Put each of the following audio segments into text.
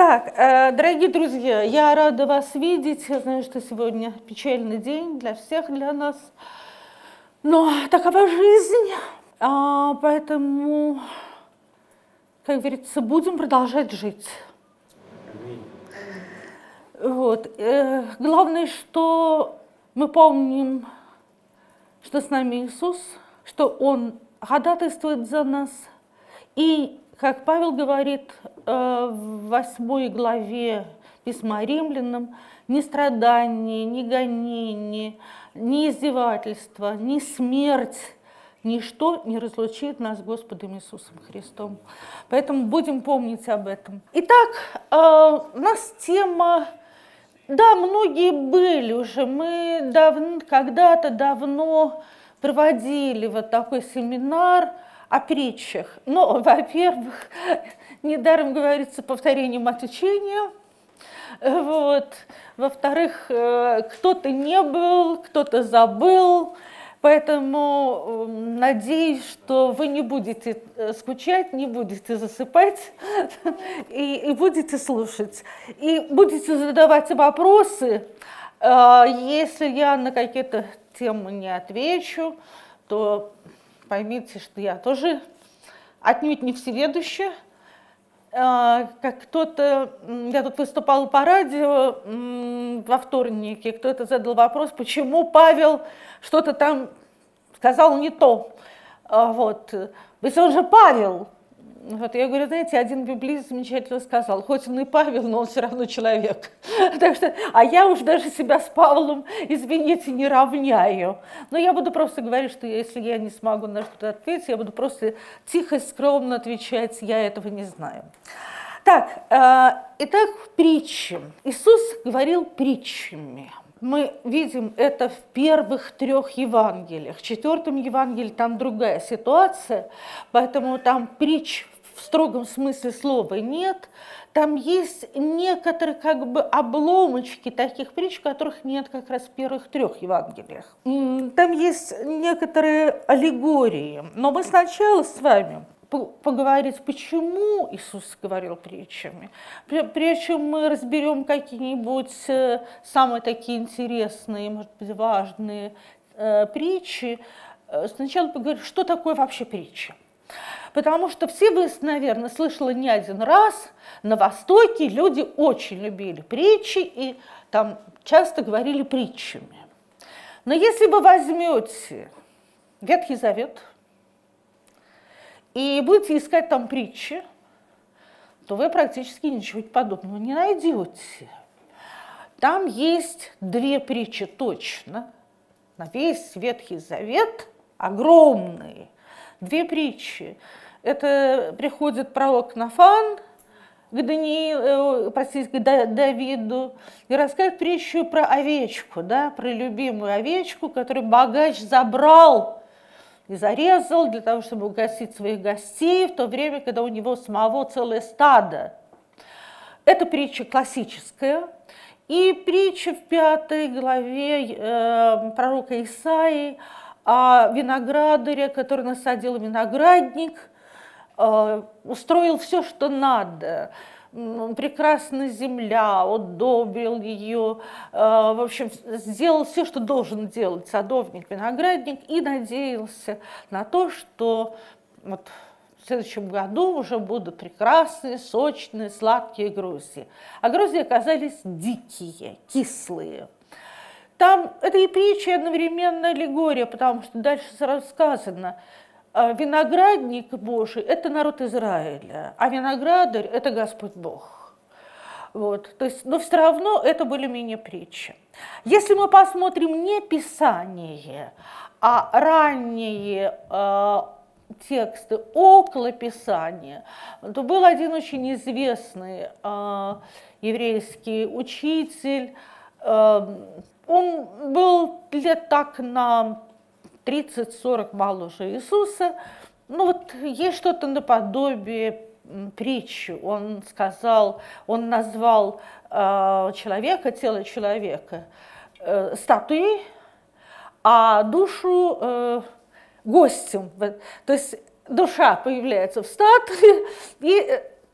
Так, дорогие друзья, я рада вас видеть. Я знаю, что сегодня печальный день для всех, для нас. Но такова жизнь. Поэтому, как говорится, будем продолжать жить. Вот. Главное, что мы помним, что с нами Иисус, что Он ходатайствует за нас. И, как Павел говорит в 8 главе письма Римлянам, ни страдания, ни гонения, ни издевательства, ни смерть, ничто не разлучит нас с Господом Иисусом Христом. Поэтому будем помнить об этом. Итак, у нас тема, да, многие были уже, мы когда-то давно проводили вот такой семинар о притчах. Но, во-первых, недаром говорится повторение мать учения. Вот. Во-вторых, кто-то не был, кто-то забыл. Поэтому надеюсь, что вы не будете скучать, не будете засыпать и будете слушать. И будете задавать вопросы. Если я на какие-то темы не отвечу, то поймите, что я тоже отнюдь не всеведущая. Как кто-то, я тут выступала по радио во вторнике, кто-то задал вопрос, почему Павел что-то там сказал не то. Вот. Ведь он же Павел. Вот, я говорю, знаете, один библиист замечательно сказал, хоть он и Павел, но он все равно человек. Так что, а я уж даже себя с Павлом, извините, не равняю. Но я буду просто говорить, что если я не смогу на что-то ответить, я буду просто тихо, скромно отвечать, я этого не знаю. Так, итак, притчи. Иисус говорил притчами. Мы видим это в первых 3 Евангелиях. В 4 Евангелии там другая ситуация, поэтому там притч в строгом смысле слова нет. Там есть некоторые как бы обломочки таких притч, которых нет как раз в первых 3 Евангелиях. Там есть некоторые аллегории. Но мы сначала с вами поговорить, почему Иисус говорил притчами. Прежде чем мы разберем какие-нибудь самые такие интересные, может быть, важные притчи, сначала поговорим, что такое вообще притча. Потому что все вы, наверное, слышали не один раз, на Востоке люди очень любили притчи и там часто говорили притчами. Но если вы возьмете Ветхий Завет и будете искать там притчи, то вы практически ничего подобного не найдете. Там есть 2 притчи точно, на весь Ветхий Завет, огромные. 2 притчи. Это приходит пророк Нафан к Давиду и рассказывает притчу про овечку, да, про любимую овечку, которую богач забрал и зарезал для того, чтобы угостить своих гостей, в то время, когда у него самого целое стадо. Это притча классическая. И притча в 5 главе пророка Исаии о виноградаре, который насадил виноградник, устроил все, что надо. Прекрасная земля, удобрил ее, в общем, сделал все, что должен делать садовник-виноградник, и надеялся на то, что вот в следующем году уже будут прекрасные, сочные, сладкие грозди. А грозди оказались дикие, кислые. Там это и притча, и одновременно аллегория, потому что дальше сразу сказано, виноградник Божий – это народ Израиля, а виноградарь – это Господь Бог. Вот, то есть, но все равно это более-менее притча. Если мы посмотрим не Писание, а ранние тексты около Писания, то был один очень известный еврейский учитель. Он был лет так на 30-40 моложе Иисуса. Ну вот есть что-то наподобие притчи. Он назвал человека, тело человека статуей, а душу гостем. То есть душа появляется в статуе, и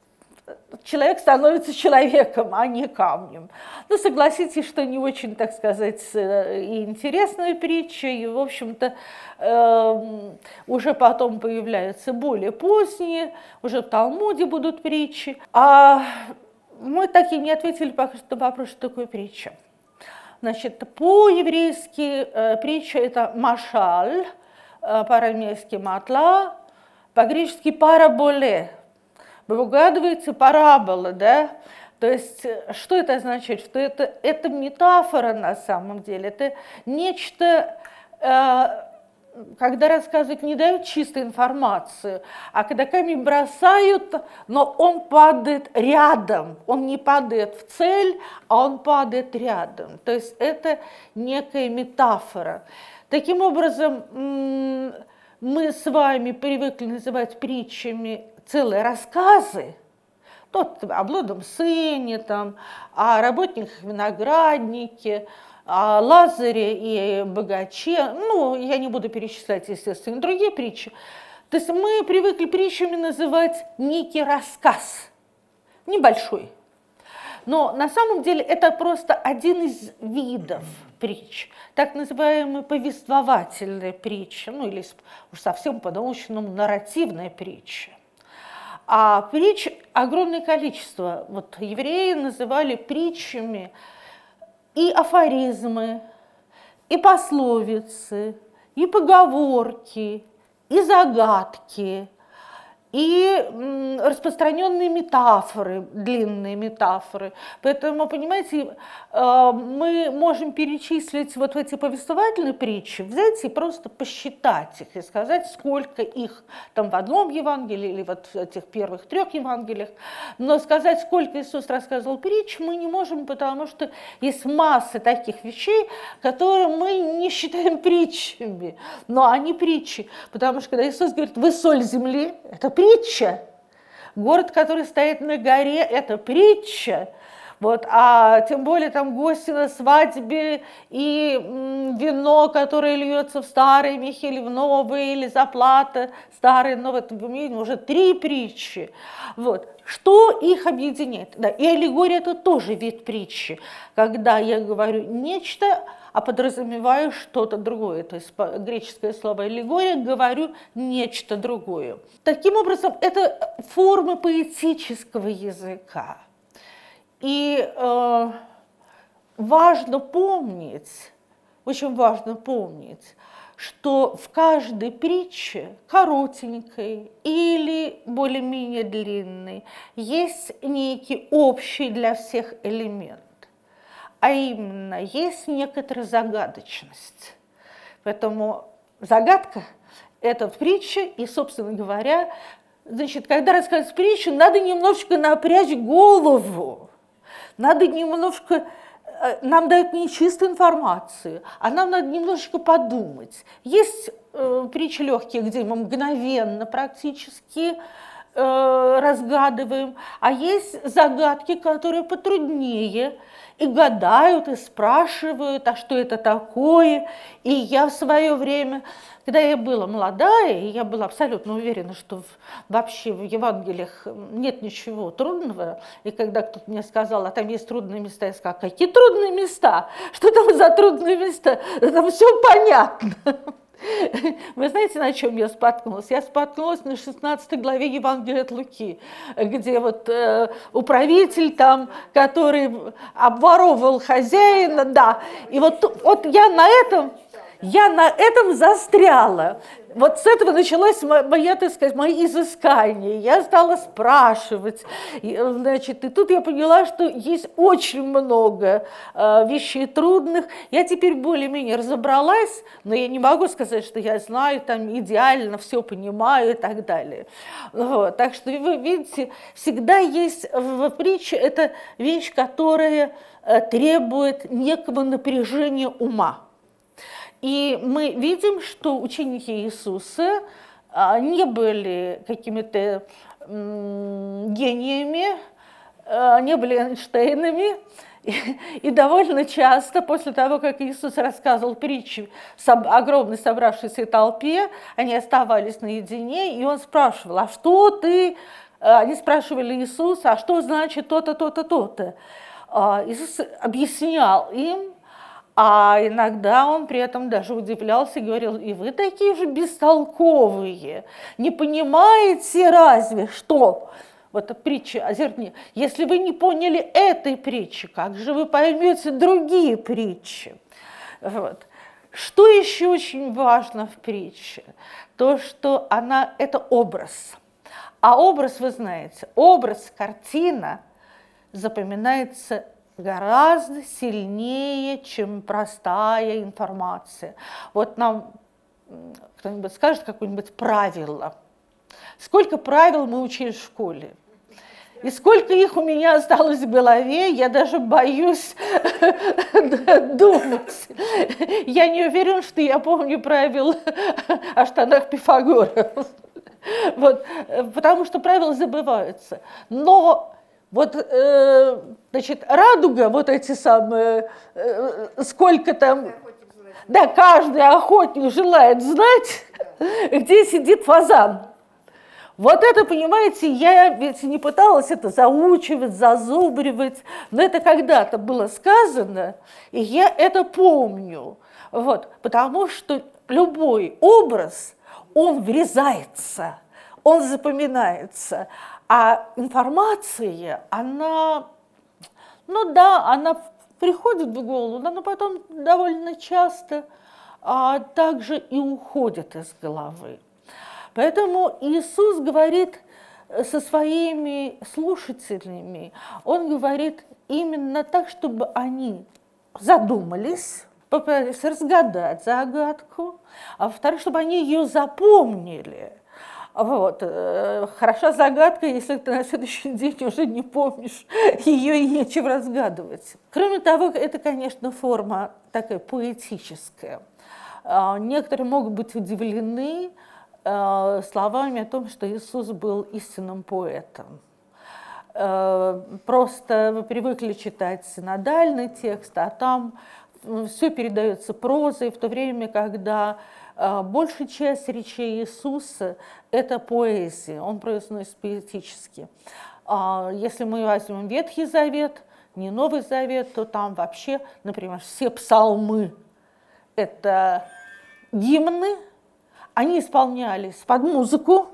человек становится человеком, а не камнем. Ну, согласитесь, что не очень, так сказать, и интересная притча, и, в общем-то, уже потом появляются более поздние, уже в Талмуде будут притчи. А мы так и не ответили пока что на вопрос, что такое притча. Значит, по-еврейски притча – это машаль, по-арамейски матла, по-гречески параболе. Вы угадываете, парабола, да? То есть, что это означает? Что это метафора на самом деле, это нечто, когда рассказывают, не дают чистую информацию, а когда камень бросают, но он падает рядом, он не падает в цель, а он падает рядом. То есть это некая метафора. Таким образом, мы с вами привыкли называть притчами целые рассказы, тот о блудном сыне, там, о работниках винограднике, о Лазаре и богаче. Ну, я не буду перечислять, естественно, другие притчи. То есть мы привыкли притчами называть некий рассказ, небольшой. Но на самом деле это просто один из видов притч, так называемые повествовательные притчи, ну или уж совсем по-научному нарративная притча. А притч огромное количество. Вот евреи называли притчами и афоризмы, и пословицы, и поговорки, и загадки, и распространенные метафоры, длинные метафоры. Поэтому, понимаете, мы можем перечислить вот эти повествовательные притчи, взять и просто посчитать их и сказать, сколько их там в одном Евангелии или вот в этих первых 3 Евангелиях. Но сказать, сколько Иисус рассказывал притч, мы не можем, потому что есть масса таких вещей, которые мы не считаем притчами, но они притчи. Потому что когда Иисус говорит, вы соль земли, это притча. Город, который стоит на горе, это притча. Вот, а тем более там гости на свадьбе и вино, которое льется в старые мехи или в новые, или заплата старые, но в этом уже 3 притчи. Вот. Что их объединяет? Да, и аллегория – это тоже вид притчи, когда я говорю нечто, а подразумеваю что-то другое. То есть греческое слово аллегория, говорю нечто другое. Таким образом, это формы поэтического языка. И важно помнить, очень важно помнить, что в каждой притче, коротенькой или более-менее длинной, есть некий общий для всех элемент. А именно, есть некоторая загадочность. Поэтому загадка – это притча, и, собственно говоря, значит, когда рассказывать притчу, надо немножечко напрячь голову, надо немножко, нам дают не чистую информацию, а нам надо немножечко подумать. Есть притчи легкие, где мы мгновенно практически разгадываем, а есть загадки, которые потруднее, и гадают, и спрашивают, а что это такое. И я в свое время, когда я была молодая, я была абсолютно уверена, что вообще в Евангелиях нет ничего трудного. И когда кто-то мне сказал, а там есть трудные места, я сказала, какие трудные места? Что там за трудные места? Там все понятно. Вы знаете, на чем я споткнулась? Я споткнулась на 16 главе Евангелия от Луки, где вот управитель там, который обворовывал хозяина, да. И вот я на этом застряла. Вот с этого началось мои, так сказать, мои изыскания. Я стала спрашивать, значит, и тут я поняла, что есть очень много вещей трудных. Я теперь более-менее разобралась, но я не могу сказать, что я знаю, там идеально все понимаю и так далее. Вот. Так что вы видите, всегда есть в притче эта вещь, которая требует некого напряжения ума. И мы видим, что ученики Иисуса не были какими-то гениями, не были Эйнштейнами. И довольно часто после того, как Иисус рассказывал притчи огромной собравшейся толпе, они оставались наедине, и он спрашивал, а что ты Они спрашивали Иисуса, а что значит то-то, то-то, то-то. Иисус объяснял им, а иногда он при этом даже удивлялся и говорил, и вы такие же бестолковые, не понимаете разве что? Вот притча о зерне. Если вы не поняли этой притчи, как же вы поймете другие притчи? Вот. Что еще очень важно в притче? То, что она – это образ. А образ, вы знаете, образ, картина запоминается гораздо сильнее, чем простая информация. Вот нам кто-нибудь скажет какое-нибудь правило. Сколько правил мы учили в школе? И сколько их у меня осталось в голове, я даже боюсь думать. Я не уверена, что я помню правила о штанах Пифагора. Вот, потому что правила забываются. Но вот, значит, радуга, вот эти самые, сколько там, да, каждый охотник желает знать, где сидит фазан. Вот это, понимаете, я ведь не пыталась это заучивать, зазубривать, но это когда-то было сказано, и я это помню. Вот, потому что любой образ, он врезается, он запоминается. А информация, она, ну да, она приходит в голову, но потом довольно часто также и уходит из головы. Поэтому Иисус говорит со своими слушателями, Он говорит именно так, чтобы они задумались, попытались разгадать загадку, а во-вторых, чтобы они ее запомнили. Вот. Хороша загадка, если ты на следующий день уже не помнишь ее и нечего разгадывать. Кроме того, это, конечно, форма такая поэтическая. Некоторые могут быть удивлены словами о том, что Иисус был истинным поэтом. Просто вы привыкли читать синодальный текст, а там все передается прозой, в то время, когда большая часть речей Иисуса – это поэзия, он произносит поэтически. Если мы возьмем Ветхий Завет, не Новый Завет, то там вообще, например, все псалмы – это гимны, они исполнялись под музыку,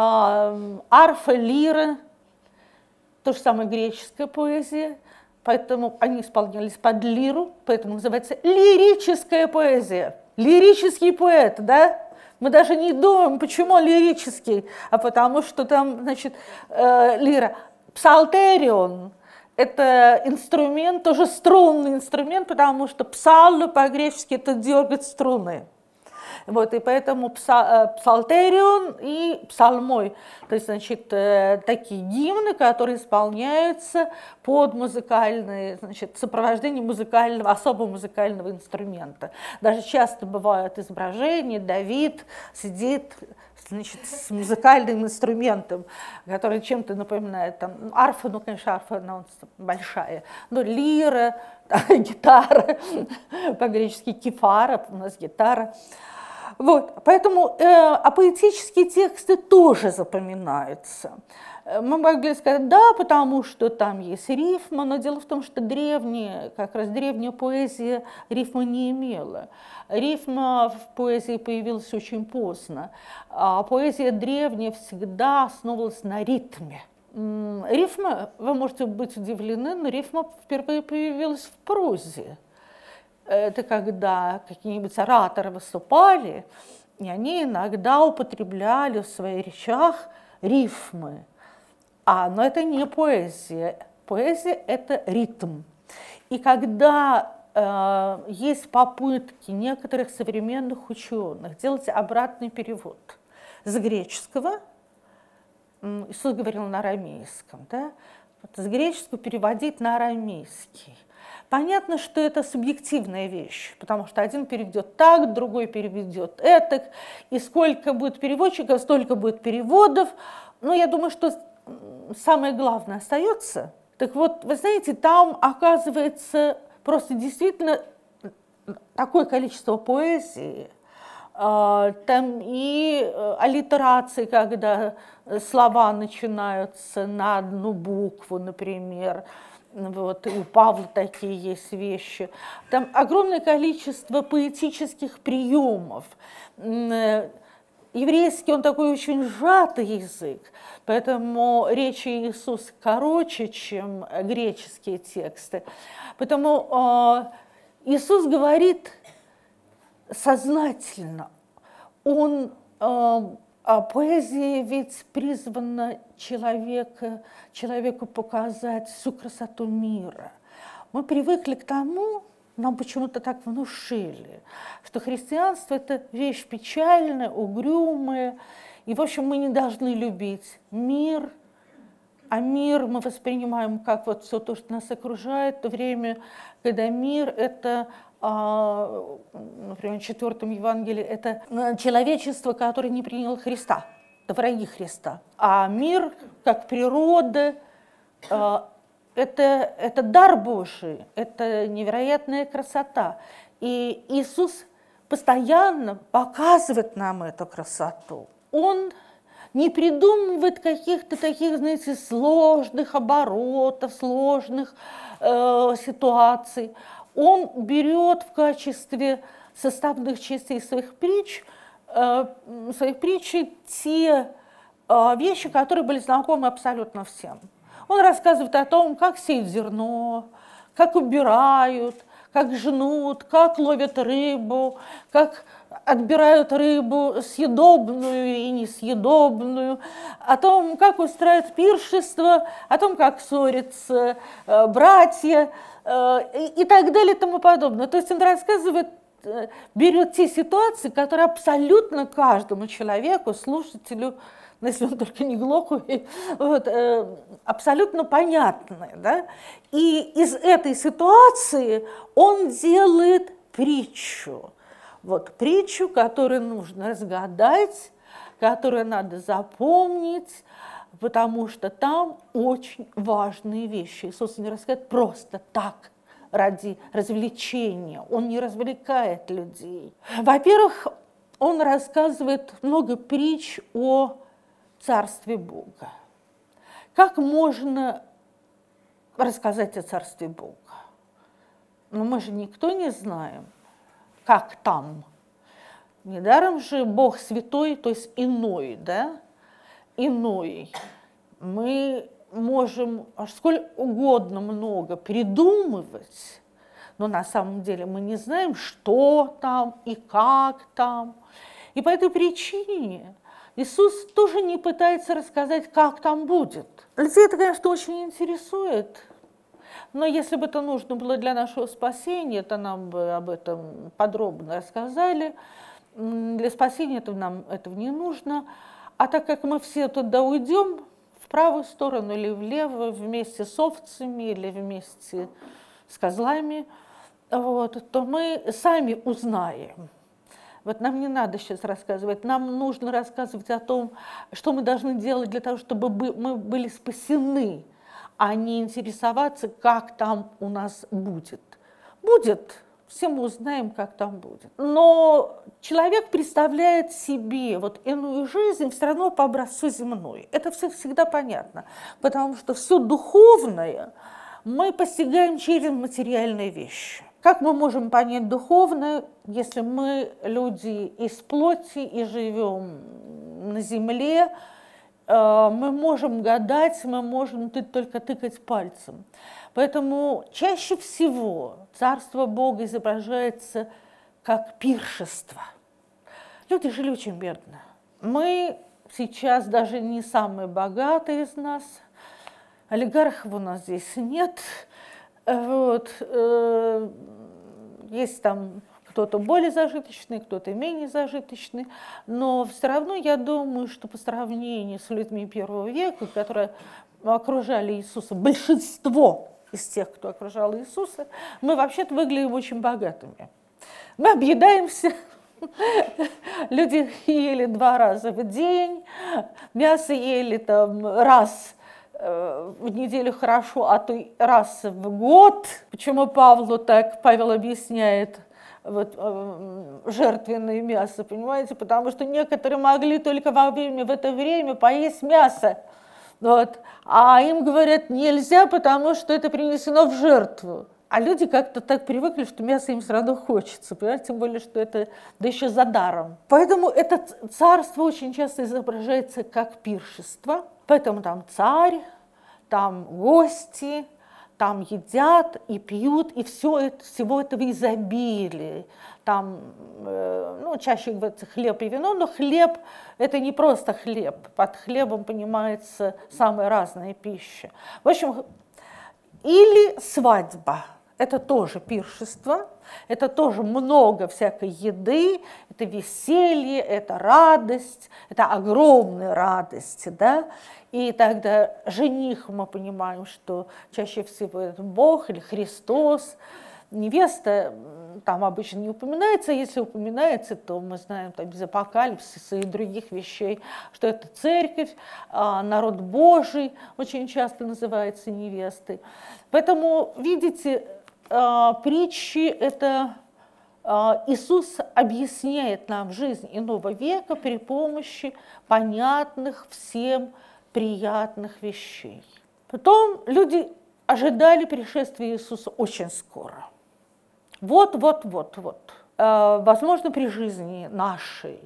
арфа, лира, то же самое греческая поэзия, поэтому они исполнялись под лиру, поэтому называется лирическая поэзия. Лирический поэт, да? Мы даже не думаем, почему лирический, а потому что там, значит, лира. Псалтерион – это инструмент, тоже струнный инструмент, потому что псалло по-гречески – это дергать струны. Вот, и поэтому псалтерион и псалмой, то есть, значит, такие гимны, которые исполняются под музыкальное, значит, сопровождение музыкального, особого музыкального инструмента. Даже часто бывают изображения, Давид сидит, значит, с музыкальным инструментом, который чем-то напоминает, там, арфа, ну, конечно, арфа, она большая, но лира, гитара, по-гречески кефара, у нас гитара. Вот, поэтому поэтические тексты тоже запоминаются. Мы могли сказать, да, потому что там есть рифма, но дело в том, что как раз древняя поэзия рифмы не имела. Рифма в поэзии появилась очень поздно, а поэзия древняя всегда основывалась на ритме. Рифма, вы можете быть удивлены, но рифма впервые появилась в прозе. Это когда какие-нибудь ораторы выступали, и они иногда употребляли в своих речах рифмы. Но это не поэзия. Поэзия – это ритм. И когда есть попытки некоторых современных ученых делать обратный перевод с греческого, Иисус говорил на арамейском, да? С греческого переводить на арамейский. Понятно, что это субъективная вещь, потому что один переведет так, другой переведет этак, и сколько будет переводчиков, столько будет переводов. Но я думаю, что самое главное остается. Так вот, вы знаете, там оказывается просто действительно такое количество поэзии, там и аллитерации, когда слова начинаются на одну букву, например. Вот, и у Павла такие есть вещи. Там огромное количество поэтических приемов. Еврейский, он такой очень сжатый язык, поэтому речь Иисуса короче, чем греческие тексты. Поэтому Иисус говорит сознательно. Поэзия ведь призвана человеку показать всю красоту мира. Мы привыкли к тому, нам почему-то так внушили, что христианство – это вещь печальная, угрюмая, и, в общем, мы не должны любить мир, а мир мы воспринимаем как вот все то, что нас окружает, в то время, когда мир – это, например, в 4 Евангелии, это человечество, которое не приняло Христа, это враги Христа. А мир, как природа, это дар Божий, это невероятная красота. И Иисус постоянно показывает нам эту красоту. Он не придумывает каких-то таких, знаете, сложных оборотов, сложных ситуаций. Он берет в качестве составных частей своих притч те вещи, которые были знакомы абсолютно всем. Он рассказывает о том, как сеют зерно, как убирают, как жнут, как ловят рыбу, как отбирают рыбу съедобную и несъедобную, о том, как устраивают пиршество, о том, как ссорятся братья и так далее и тому подобное. То есть он рассказывает, берет те ситуации, которые абсолютно каждому человеку, слушателю, если он только не глухой, вот, абсолютно понятны. Да? И из этой ситуации он делает притчу. Вот, притчу, которую нужно разгадать, которую надо запомнить, потому что там очень важные вещи. Иисус не рассказывает просто так, ради развлечения. Он не развлекает людей. Во-первых, он рассказывает много притч о Царстве Бога. Как можно рассказать о Царстве Бога? Но мы же никто не знаем, как там. Недаром же Бог святой, то есть иной, да? Иной. Мы можем сколь угодно много придумывать, но на самом деле мы не знаем, что там и как там. И по этой причине Иисус тоже не пытается рассказать, как там будет. Людей это, конечно, очень интересует, но если бы это нужно было для нашего спасения, то нам бы об этом подробно рассказали. Для спасения нам этого не нужно. А так как мы все туда уйдем, в правую сторону или влево, вместе с овцами или вместе с козлами, вот, то мы сами узнаем. Вот нам не надо сейчас рассказывать, нам нужно рассказывать о том, что мы должны делать для того, чтобы мы были спасены, а не интересоваться, как там у нас будет. Будет, все мы узнаем, как там будет. Но человек представляет себе вот иную жизнь все равно по образцу земной. Это всегда понятно, потому что все духовное мы постигаем через материальные вещи. Как мы можем понять духовное, если мы люди из плоти и живем на земле? Мы можем гадать, мы можем только тыкать пальцем. Поэтому чаще всего Царство Бога изображается как пиршество. Люди жили очень бедно. Мы сейчас даже не самые богатые из нас, олигархов у нас здесь нет. Вот. Есть там кто-то более зажиточный, кто-то менее зажиточный, но все равно я думаю, что по сравнению с людьми первого века, которые окружали Иисуса, большинство из тех, кто окружал Иисуса, мы вообще-то выглядим очень богатыми. Мы объедаемся, люди ели 2 раза в день, мясо ели там раз в неделю хорошо, а то и раз в год. Почему Павел объясняет, вот, жертвенное мясо, понимаете, потому что некоторые могли только в это время поесть мясо, вот, а им говорят нельзя, потому что это принесено в жертву. А люди как-то так привыкли, что мясо им все равно хочется, понимаете, тем более, что это, да еще за даром. Поэтому это царство очень часто изображается как пиршество, поэтому там царь, там гости, там едят и пьют, и всего этого изобилия. Там, ну, чаще говорится хлеб и вино, но хлеб – это не просто хлеб. Под хлебом понимается самая разная пища. В общем, или свадьба. Это тоже пиршество, это тоже много всякой еды, это веселье, это радость, это огромная радость, да? И тогда жених, мы понимаем, что чаще всего это Бог или Христос, невеста там обычно не упоминается, а если упоминается, то мы знаем там, без апокалипсиса и других вещей, что это церковь, народ Божий очень часто называется невестой. Поэтому, видите, притчи – это Иисус объясняет нам жизнь иного века при помощи понятных всем приятных вещей. Потом люди ожидали пришествия Иисуса очень скоро. Вот. Возможно, при жизни нашей.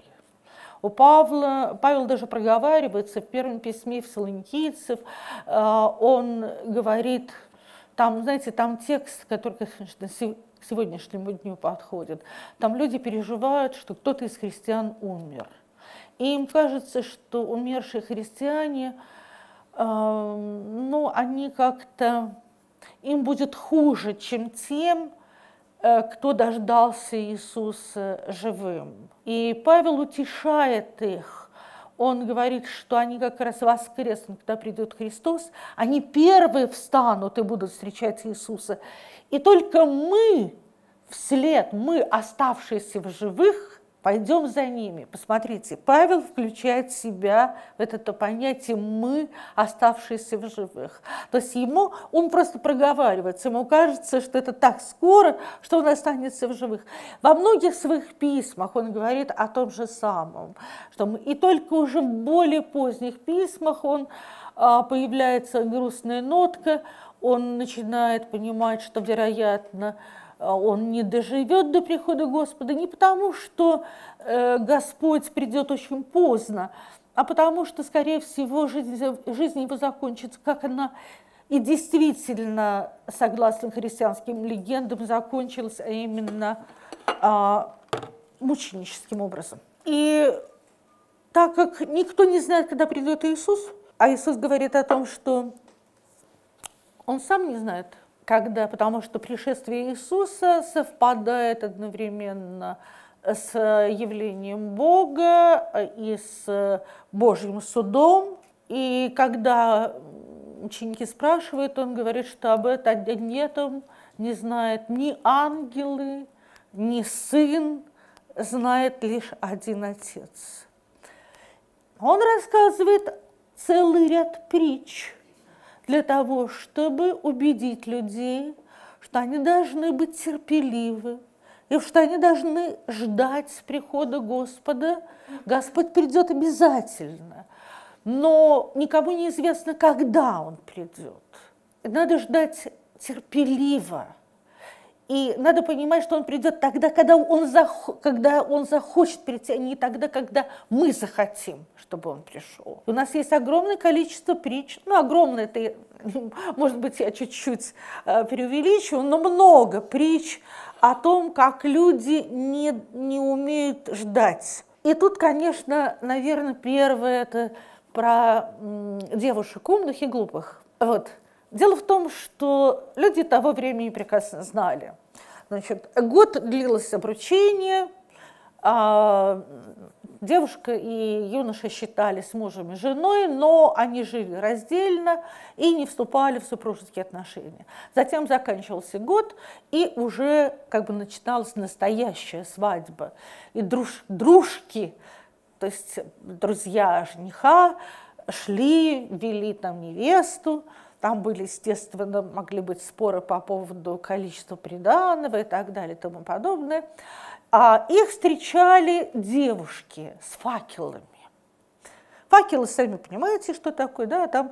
Павел даже проговаривается в первом письме Фессалоникийцев, он говорит, там, знаете, там текст, который, конечно, к сегодняшнему дню подходит. Там люди переживают, что кто-то из христиан умер. И им кажется, что умершие христиане, ну, они как-то, им будет хуже, чем тем, кто дождался Иисуса живым. И Павел утешает их. Он говорит, что они как раз воскреснут, когда придет Христос, они первые встанут и будут встречать Иисуса. И только мы вслед, мы, оставшиеся в живых, пойдем за ними. Посмотрите, Павел включает себя в это понятие «мы, оставшиеся в живых». То есть он просто проговаривается, ему кажется, что это так скоро, что он останется в живых. Во многих своих письмах он говорит о том же самом, и только уже в более поздних письмах появляется грустная нотка, он начинает понимать, что, вероятно, он не доживет до прихода Господа не потому, что Господь придет очень поздно, а потому что, скорее всего, жизнь его закончится, как она и действительно, согласно христианским легендам, закончилась, а именно мученическим образом. И так как никто не знает, когда придет Иисус, а Иисус говорит о том, что он сам не знает, когда, потому что пришествие Иисуса совпадает одновременно с явлением Бога и с Божьим судом. И когда ученики спрашивают, он говорит, что об этом не знают ни ангелы, ни Сын, знает лишь один Отец. Он рассказывает целый ряд притч для того, чтобы убедить людей, что они должны быть терпеливы, и что они должны ждать прихода Господа. Господь придет обязательно, но никому не известно, когда Он придет. Надо ждать терпеливо. И надо понимать, что Он придет тогда, когда он захочет прийти, а не тогда, когда мы захотим, чтобы Он пришел. У нас есть огромное количество притч, огромное, это, может быть, я чуть-чуть преувеличиваю, но много притч о том, как люди не умеют ждать. И тут, конечно, наверное, первое – это про девушек умных и глупых. Вот. Дело в том, что люди того времени прекрасно знали. Значит, год длилось обручение, девушка и юноша считались мужем и женой, но они жили раздельно и не вступали в супружеские отношения. Затем заканчивался год, и уже начиналась настоящая свадьба. И дружки, то есть друзья жениха, шли, вели невесту, Там были, естественно, могли быть споры по поводу количества приданого и так далее и тому подобное. Их встречали девушки с факелами. Факелы, сами понимаете, что такое, да, там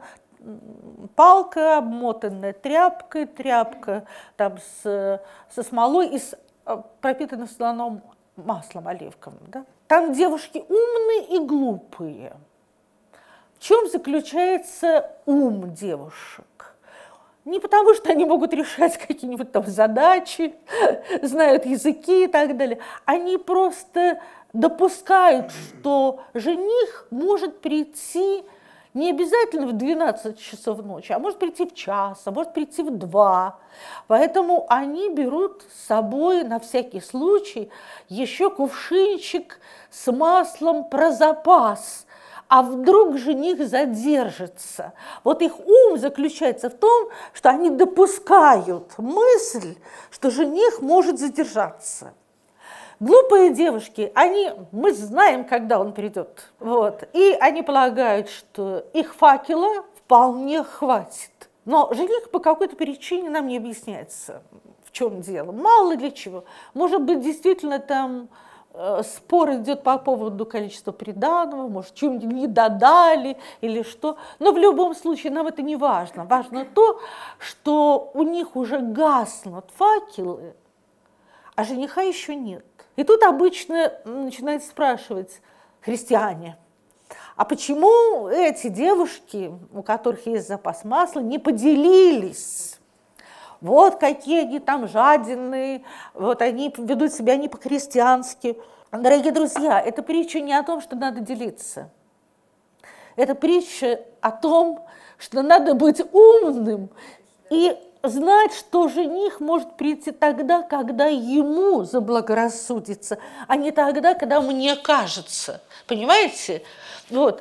палка, обмотанная тряпкой, тряпка там со смолой и пропитана слоновым маслом оливковым. Да. Там девушки умные и глупые. В чем заключается ум девушек? Не потому, что они могут решать какие-нибудь там задачи, знают языки и так далее. Они просто допускают, что жених может прийти не обязательно в 12 часов ночи, а может прийти в час, а может прийти в 2. Поэтому они берут с собой на всякий случай еще кувшинчик с маслом про запас. А вдруг жених задержится? Вот их ум заключается в том, что они допускают мысль, что жених может задержаться. Глупые девушки, мы знаем, когда он придет. Вот, и они полагают, что их факела вполне хватит. Но жених по какой-то причине нам не объясняется, в чем дело. Мало ли чего. Может быть, действительно там спор идет по поводу количества приданого, может, чего-нибудь не додали или что. Но в любом случае нам это не важно. Важно то, что у них уже гаснут факелы, а жениха еще нет. И тут обычно начинают спрашивать христиане, а почему эти девушки, у которых есть запас масла, не поделились? Вот какие они там жадины, вот они ведут себя не по-христиански. Дорогие друзья, это притча не о том, что надо делиться. Это притча о том, что надо быть умным и знать, что жених может прийти тогда, когда ему заблагорассудится, а не тогда, когда мне кажется. Понимаете? Вот.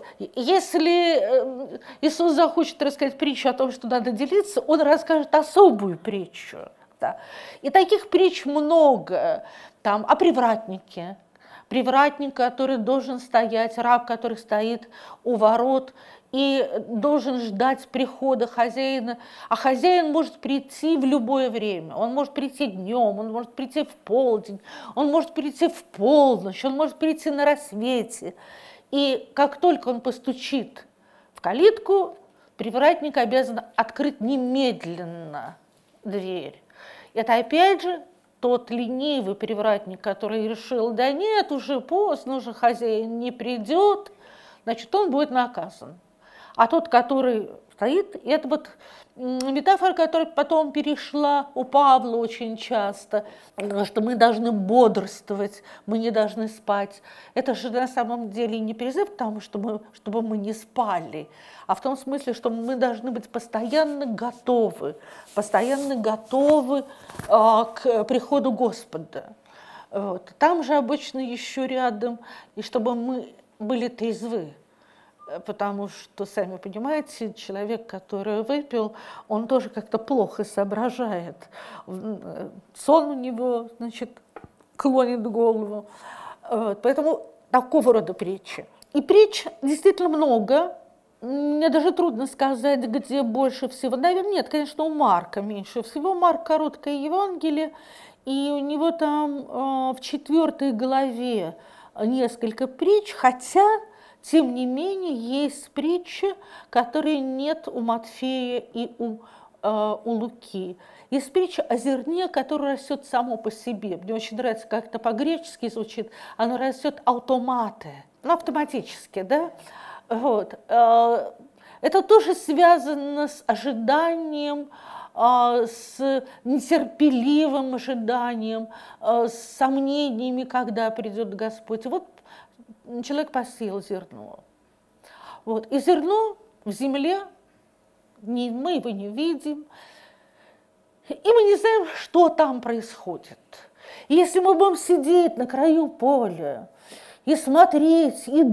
Если Иисус захочет рассказать притчу о том, что надо делиться, он расскажет особую притчу. Да. И таких притч много. Там, о привратнике. Привратник, который должен стоять, раб, который стоит у ворот и должен ждать прихода хозяина. А хозяин может прийти в любое время. Он может прийти днем, он может прийти в полдень, он может прийти в полночь, он может прийти на рассвете. И как только он постучит в калитку, привратник обязан открыть немедленно дверь. Это опять же тот ленивый привратник, который решил, да нет, уже поздно, уже хозяин не придет, значит, он будет наказан. А тот, который стоит, это вот метафора, которая потом перешла у Павла очень часто, что мы должны бодрствовать, мы не должны спать. Это же на самом деле не призыв к тому, чтобы мы не спали, а в том смысле, что мы должны быть постоянно готовы к приходу Господа. Вот. Там же обычно еще рядом, и чтобы мы были трезвы. Потому что, сами понимаете, человек, который выпил, он тоже как-то плохо соображает. Сон у него, значит, клонит голову. Поэтому такого рода притчи. И притч действительно много. Мне даже трудно сказать, где больше всего. Наверное, нет, конечно, у Марка меньше всего. Марк – короткое Евангелие, и у него там в 4 главе несколько притч, хотя... Тем не менее, есть притчи, которые нет у Матфея и у Луки. Есть притча о зерне, которое растет само по себе. Мне очень нравится, как это по-гречески звучит. Оно растет автоматически, да? Вот. Это тоже связано с ожиданием, с нетерпеливым ожиданием, с сомнениями, когда придет Господь. Вот человек посеял зерно. Вот. И зерно в земле, мы его не видим, и мы не знаем, что там происходит. И если мы будем сидеть на краю поля и смотреть, и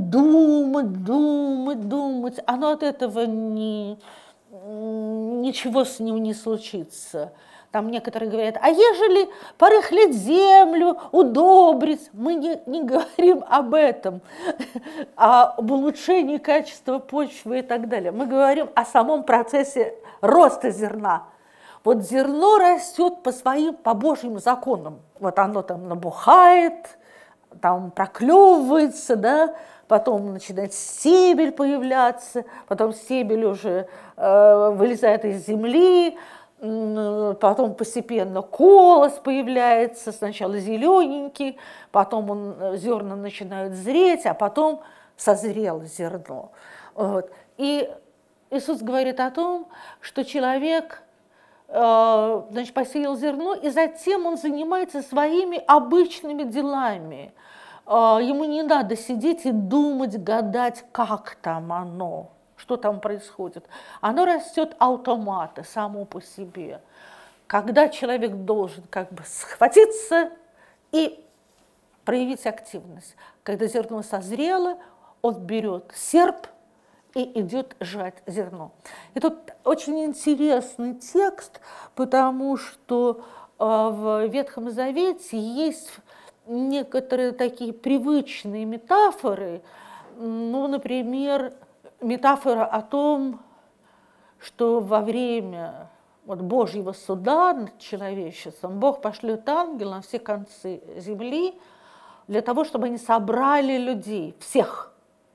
думать, оно от этого ничего с ним не случится. Там некоторые говорят, а ежели порыхлить землю, удобрить, мы не говорим об этом, об улучшении качества почвы и так далее. Мы говорим о самом процессе роста зерна. Вот зерно растет по Божьим законам. Вот оно там набухает, там проклевывается, да, потом начинает стебель появляться, потом стебель уже вылезает из земли, потом постепенно колос появляется, сначала зелененький, потом зерна начинают зреть, а потом созрело зерно. Вот. И Иисус говорит о том, что человек, значит, посеял зерно, и затем он занимается своими обычными делами. Ему не надо сидеть и думать, гадать, как там оно, что там происходит. Оно растет автоматом, само по себе. Когда человек должен как бы схватиться и проявить активность. Когда зерно созрело, он берет серп и идет жать зерно. И тут очень интересный текст, потому что в Ветхом Завете есть некоторые такие привычные метафоры, ну, например, метафора о том, что во время Божьего суда над человечеством Бог пошлет ангела на все концы земли для того, чтобы они собрали людей, всех.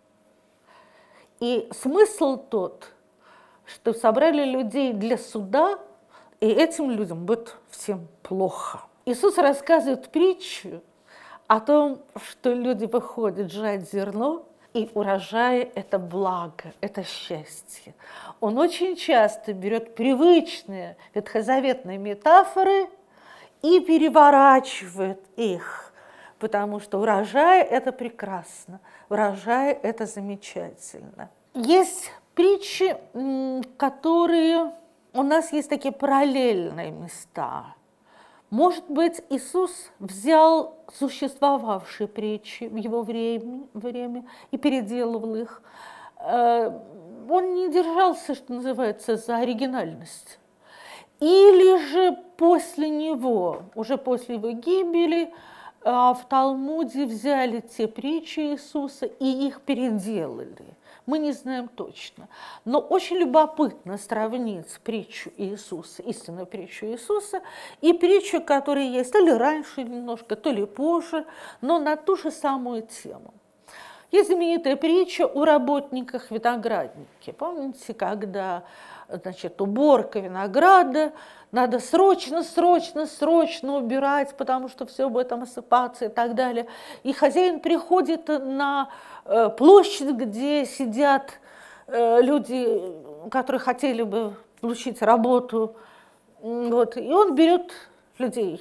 И смысл тот, что собрали людей для суда, и этим людям будет всем плохо. Иисус рассказывает притчу о том, что люди выходят жать зерно, и урожай – это благо, это счастье. Он очень часто берет привычные ветхозаветные метафоры и переворачивает их, потому что урожай – это прекрасно, урожай – это замечательно. Есть притчи, которые… У нас есть такие параллельные места. Может быть, Иисус взял существовавшие притчи в его время и переделывал их. Он не держался, что называется, за оригинальность. Или же после него, уже после его гибели, в Талмуде взяли те притчи Иисуса и их переделали. Мы не знаем точно. Но очень любопытно сравнить притчу Иисуса, истинную притчу Иисуса, и притчу, которая есть то ли раньше немножко, то ли позже, но на ту же самую тему. Есть знаменитая притча о работниках виноградники. Помните, когда, значит, уборка винограда, надо срочно убирать, потому что все будет там осыпаться и так далее. И хозяин приходит на площадь, где сидят люди, которые хотели бы получить работу, вот, и он берет людей,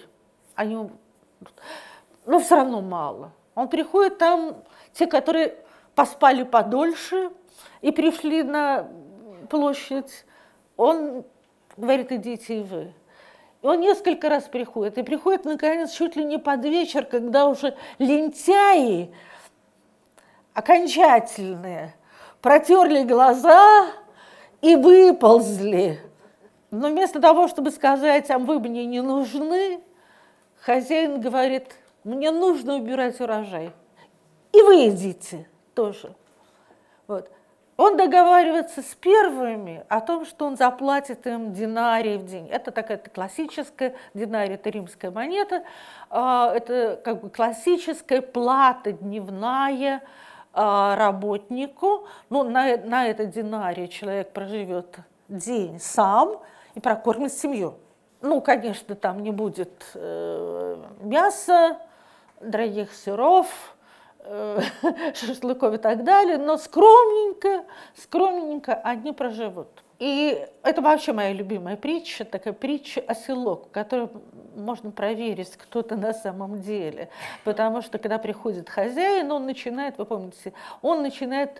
но все равно мало. Он приходит, там те, которые поспали подольше и пришли на площадь, он говорит, идите и вы. И он несколько раз приходит, и приходит, наконец, чуть ли не под вечер, когда уже лентяи окончательные протерли глаза и выползли. Но вместо того, чтобы сказать, а вы мне не нужны, хозяин говорит, мне нужно убирать урожай. И вы идите тоже. Вот. Он договаривается с первыми о том, что он заплатит им динарий в день. Это такая классическая, динарий – это римская монета, это как бы классическая плата дневная работнику. Ну, на этот динарий человек проживет день сам и прокормит семью. Ну, конечно, там не будет мяса, дорогих сыров, шашлыков и так далее, но скромненько они проживут. И это вообще моя любимая притча, такая притча оселок, которую можно проверить, кто ты на самом деле. Потому что, когда приходит хозяин, он начинает, вы помните, он начинает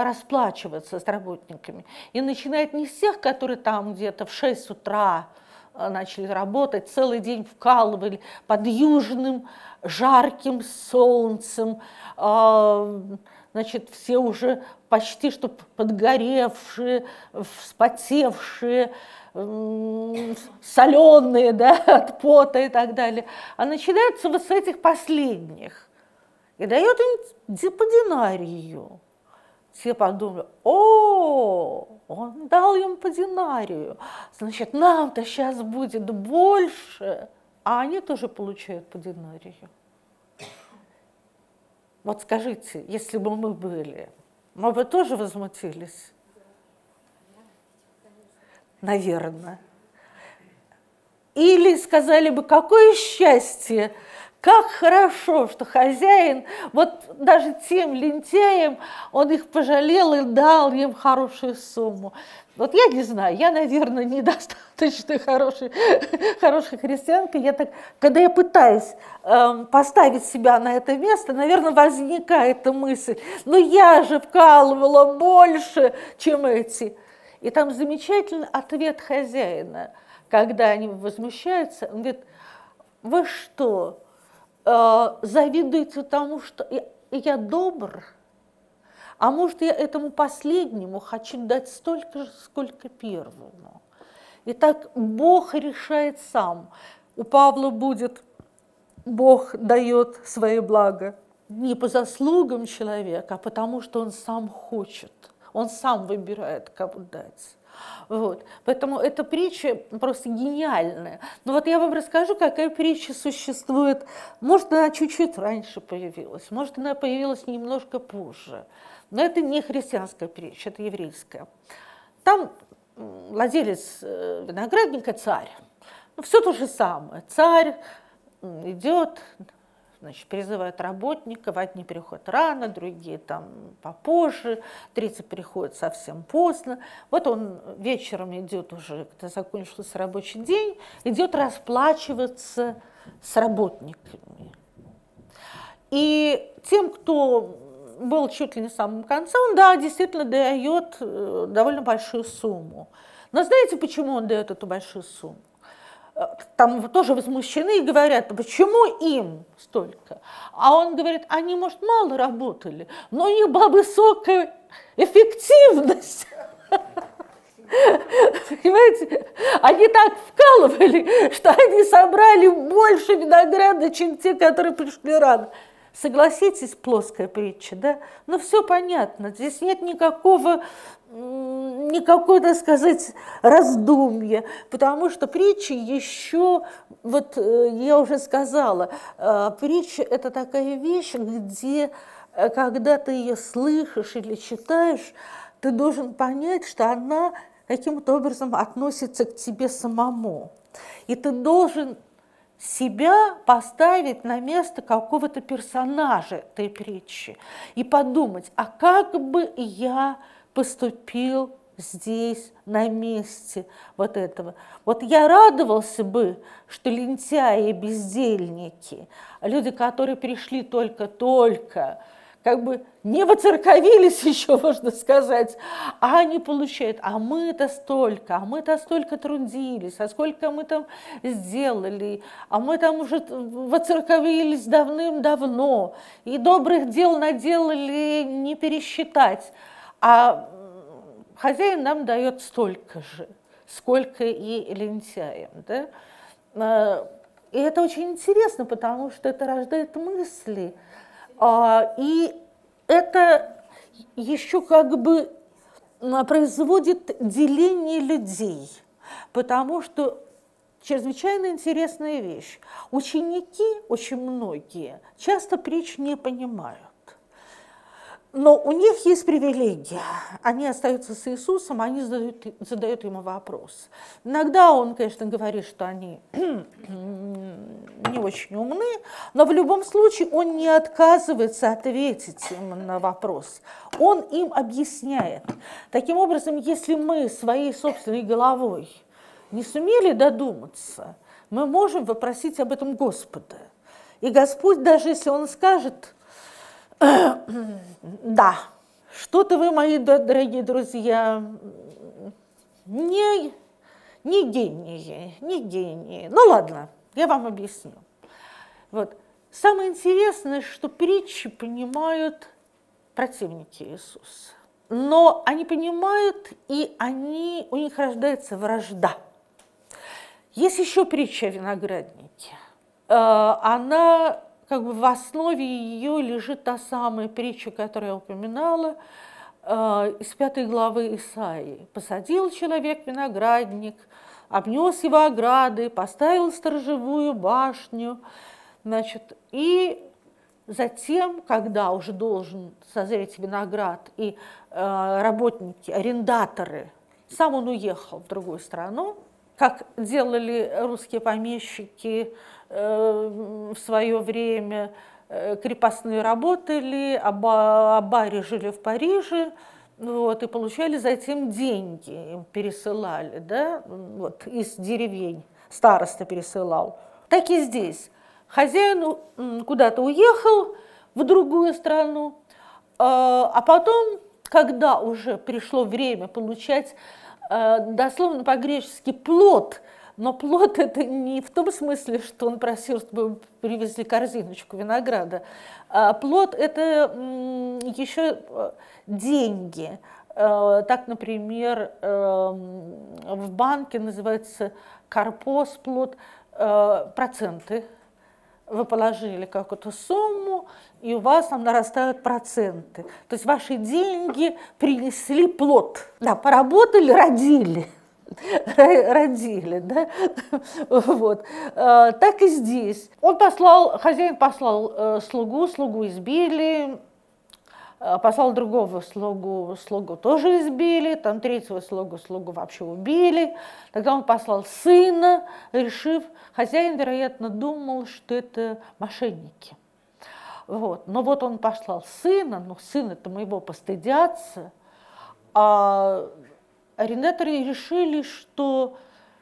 расплачиваться с работниками. И начинает не с тех, которые там где-то в 6 утра начали работать, целый день вкалывали под южным жарким солнцем, значит, все уже почти что подгоревшие, вспотевшие, соленые, да, от пота и так далее. А начинается вот с этих последних. И дает им по динарию. Все подумали, о, он дал им по динарию, значит, нам-то сейчас будет больше, а они тоже получают по динарию. Вот скажите, если бы мы были, мы бы тоже возмутились? Наверное. Или сказали бы, какое счастье, как хорошо, что хозяин, вот даже тем лентяям, он их пожалел и дал им хорошую сумму. Вот я не знаю, я, наверное, недостаточно хорошая христианка. Когда я пытаюсь поставить себя на это место, наверное, возникает мысль, ну я же вкалывала больше, чем эти. И там замечательный ответ хозяина, когда они возмущаются, он говорит, вы что, завидуете тому, что я добр? А может, я этому последнему хочу дать столько же, сколько первому. И так Бог решает сам. У Павла будет, Бог дает свои блага не по заслугам человека, а потому что он сам хочет. Он сам выбирает, кому дать. Вот. Поэтому эта притча просто гениальная. Но вот я вам расскажу, какая притча существует. Может, она чуть-чуть раньше появилась, может, она появилась немножко позже. Но это не христианская притча, это еврейская. Там владелец виноградника царь. Ну, все то же самое. Царь идет, значит, призывает работников, одни приходят рано, другие там попозже, третий приходит совсем поздно. Вот он вечером идет уже, когда закончился рабочий день, идет расплачиваться с работниками. И тем, кто был чуть ли не в самом конце, он, да, действительно дает довольно большую сумму. Но знаете, почему он дает эту большую сумму? Там тоже возмущены и говорят, почему им столько? А он говорит, они, может, мало работали, но у них была высокая эффективность. Понимаете? Они так вкалывали, что они собрали больше винограда, чем те, которые пришли рано. Согласитесь, плоская притча, да? Но все понятно, здесь нет никакого, так сказать, раздумья, потому что притча еще, вот я уже сказала, притча – это такая вещь, где, когда ты ее слышишь или читаешь, ты должен понять, что она каким-то образом относится к тебе самому, и ты должен себя поставить на место какого-то персонажа этой притчи и подумать, а как бы я поступил здесь, на месте вот этого. Вот я радовался бы, что лентяи и бездельники, люди, которые пришли только-только, как бы не воцерковились еще, можно сказать, а они получают, а мы-то столько трудились, а сколько мы там сделали, а мы там уже воцерковились давным-давно, и добрых дел наделали не пересчитать, а хозяин нам дает столько же, сколько и лентяям, да? И это очень интересно, потому что это рождает мысли, и это еще как бы производит деление людей, потому что чрезвычайно интересная вещь. Ученики, очень многие, часто притч не понимают. Но у них есть привилегия. Они остаются с Иисусом, они задают ему вопрос. Иногда он, конечно, говорит, что они не очень умны, но в любом случае он не отказывается ответить им на вопрос. Он им объясняет. Таким образом, если мы своей собственной головой не сумели додуматься, мы можем вопросить об этом Господа. И Господь, даже если Он скажет: да, что-то вы, мои дорогие друзья, не не гении, не гении. Ну ладно, я вам объясню. Вот. Самое интересное, что притчи понимают противники Иисуса. Но они понимают, и у них рождается вражда. Есть еще притча о винограднике. Она, как бы в основе ее лежит та самая притча, которую я упоминала, из 5 главы Исаии. «Посадил человек виноградник, обнес его ограды, поставил сторожевую башню». Значит, и затем, когда уже должен созреть виноград, и работники, арендаторы, сам он уехал в другую страну, как делали русские помещики в свое время, крепостные работали, аббары жили в Париже, вот, и получали затем деньги, им пересылали, да, вот, из деревень, староста пересылал. Так и здесь. Хозяин куда-то уехал в другую страну, а потом, когда уже пришло время получать дословно по-гречески плод, но плод это не в том смысле, что он просил, чтобы привезли корзиночку винограда. Плод это еще деньги. Так, например, в банке называется карпос, плод, проценты. Вы положили какую-то сумму, и у вас там нарастают проценты. То есть ваши деньги принесли плод. Да, поработали, родили. Родили, да? Вот. Так и здесь. Хозяин послал слугу избили, послал другого слугу тоже избили, там третьего слугу вообще убили. Тогда он послал сына, хозяин, вероятно, думал, что это мошенники. Вот. Но вот он послал сына, но сына-то моего постыдятся, а арендаторы решили, что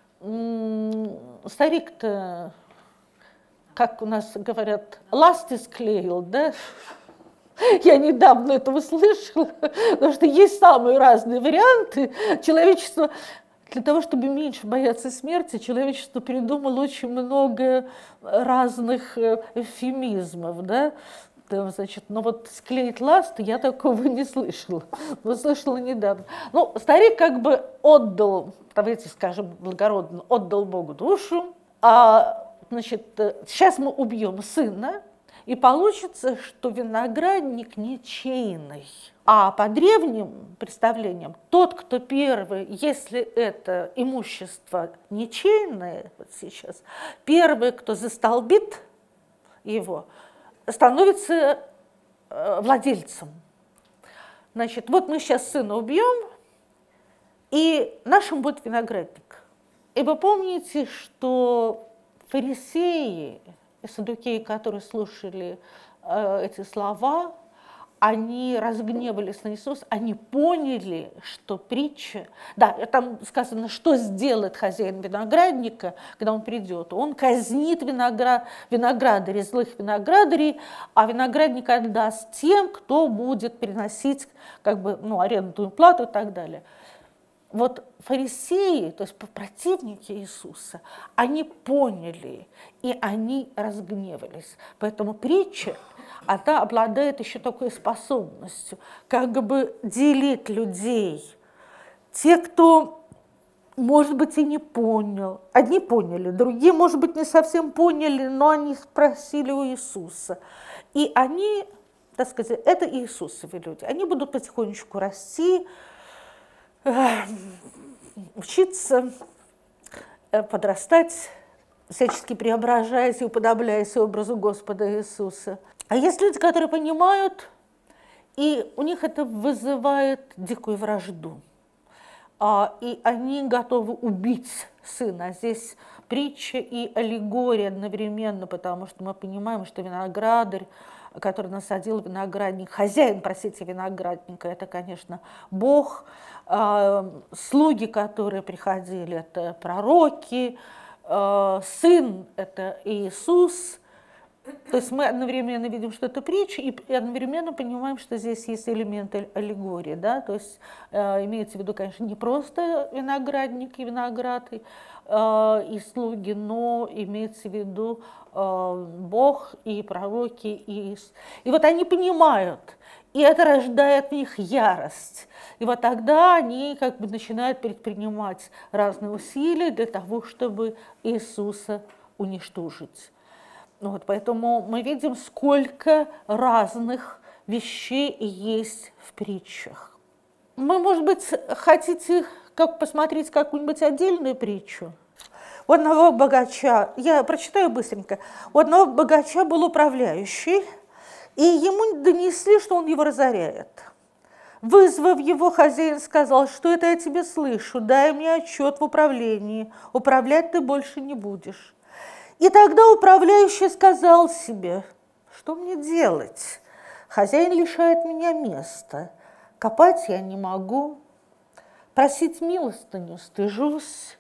старик-то, как у нас говорят, ласты склеил, да? Я недавно это услышала, потому что есть самые разные варианты. Человечество, для того, чтобы меньше бояться смерти, человечество придумало очень много разных эвфемизмов, да? Значит, но вот склеить ласты я такого не слышала, но слышала недавно. Ну, старик как бы отдал, давайте скажем благородно, отдал Богу душу, значит, сейчас мы убьем сына, и получится, что виноградник ничейный. А по древним представлениям, тот, кто первый, если это имущество ничейное, вот сейчас, первый, кто застолбит его, становится владельцем. Значит, вот мы сейчас сына убьем, и нашим будет виноградник. И вы помните, что фарисеи и саддукеи, которые слушали эти слова, они разгневались на Иисуса, они поняли, что притча... Да, там сказано, что сделает хозяин виноградника, когда он придет. Он казнит виноградарей, злых виноградарей, а виноградник отдаст тем, кто будет приносить как бы, арендную плату и так далее. Вот фарисеи, то есть противники Иисуса, они поняли, и они разгневались. Поэтому притча, она обладает еще такой способностью, как бы делить людей. Те, кто, может быть, и не понял, одни поняли, другие, может быть, не совсем поняли, но они спросили у Иисуса. И они, так сказать, это Иисусовы люди, они будут потихонечку расти, учиться, подрастать, всячески преображаясь и уподобляясь образу Господа Иисуса. А есть люди, которые понимают, и у них это вызывает дикую вражду. И они готовы убить сына. Здесь притча и аллегория одновременно, потому что мы понимаем, что виноградарь, который насадил виноградник, хозяин, простите, виноградника, это, конечно, Бог. Слуги, которые приходили, это пророки. Сын – это Иисус. То есть мы одновременно видим, что это притча, и одновременно понимаем, что здесь есть элемент аллегории. Да? То есть имеется в виду, конечно, не просто виноградник и виноград и слуги, но имеется в виду Бог и пророки. И вот они понимают, и это рождает в них ярость. И вот тогда они как бы начинают предпринимать разные усилия для того, чтобы Иисуса уничтожить. Вот, поэтому мы видим, сколько разных вещей есть в притчах. Вы, может быть, хотите посмотреть какую-нибудь отдельную притчу? У одного богача, я прочитаю быстренько, у одного богача был управляющий, и ему донесли, что он его разоряет. Вызвав его, хозяин сказал: что это я тебе слышу, дай мне отчет в управлении, управлять ты больше не будешь. И тогда управляющий сказал себе: что мне делать? Хозяин лишает меня места, копать я не могу, просить милостыню стыжусь.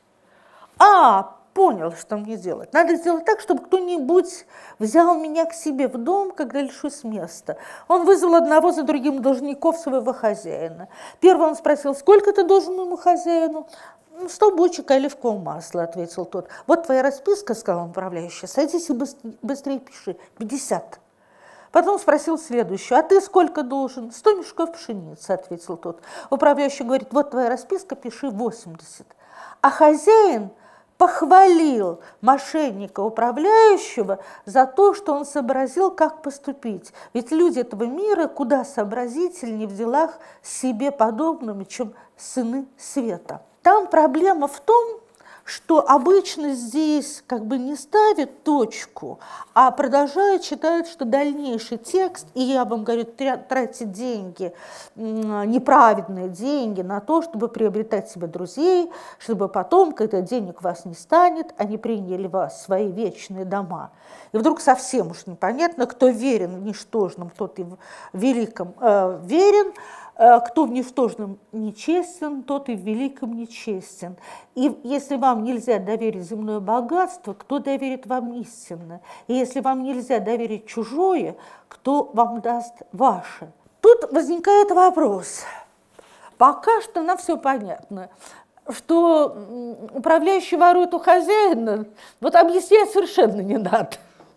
Понял, что мне делать. Надо сделать так, чтобы кто-нибудь взял меня к себе в дом, когда лишусь места. Он вызвал одного за другим должников своего хозяина. Первый он спросил: сколько ты должен моему хозяину? 100 бочек оливкового масла, ответил тот. Вот твоя расписка, сказал управляющий, садись и быстрее пиши, 50. Потом спросил следующую: а ты сколько должен? 100 мешков пшеницы, ответил тот. Управляющий говорит: вот твоя расписка, пиши 80. А хозяин похвалил мошенника управляющего за то, что он сообразил, как поступить. Ведь люди этого мира куда сообразительнее в делах себе подобными, чем сыны света. Там проблема в том, что обычно здесь как бы не ставят точку, а продолжают читать, что дальнейший текст, и я вам говорю, тратить деньги, неправедные деньги на то, чтобы приобретать себе друзей, чтобы потом, когда денег у вас не станет, они приняли вас в свои вечные дома. И вдруг совсем уж непонятно, кто верен в ничтожном, тот и в великом верен, кто в ничтожном нечестен, тот и в великом нечестен. И если вам нельзя доверить земное богатство, кто доверит вам истинное? И если вам нельзя доверить чужое, кто вам даст ваше? Тут возникает вопрос. Пока что нам все понятно, что управляющий ворует у хозяина, вот объяснять совершенно не надо.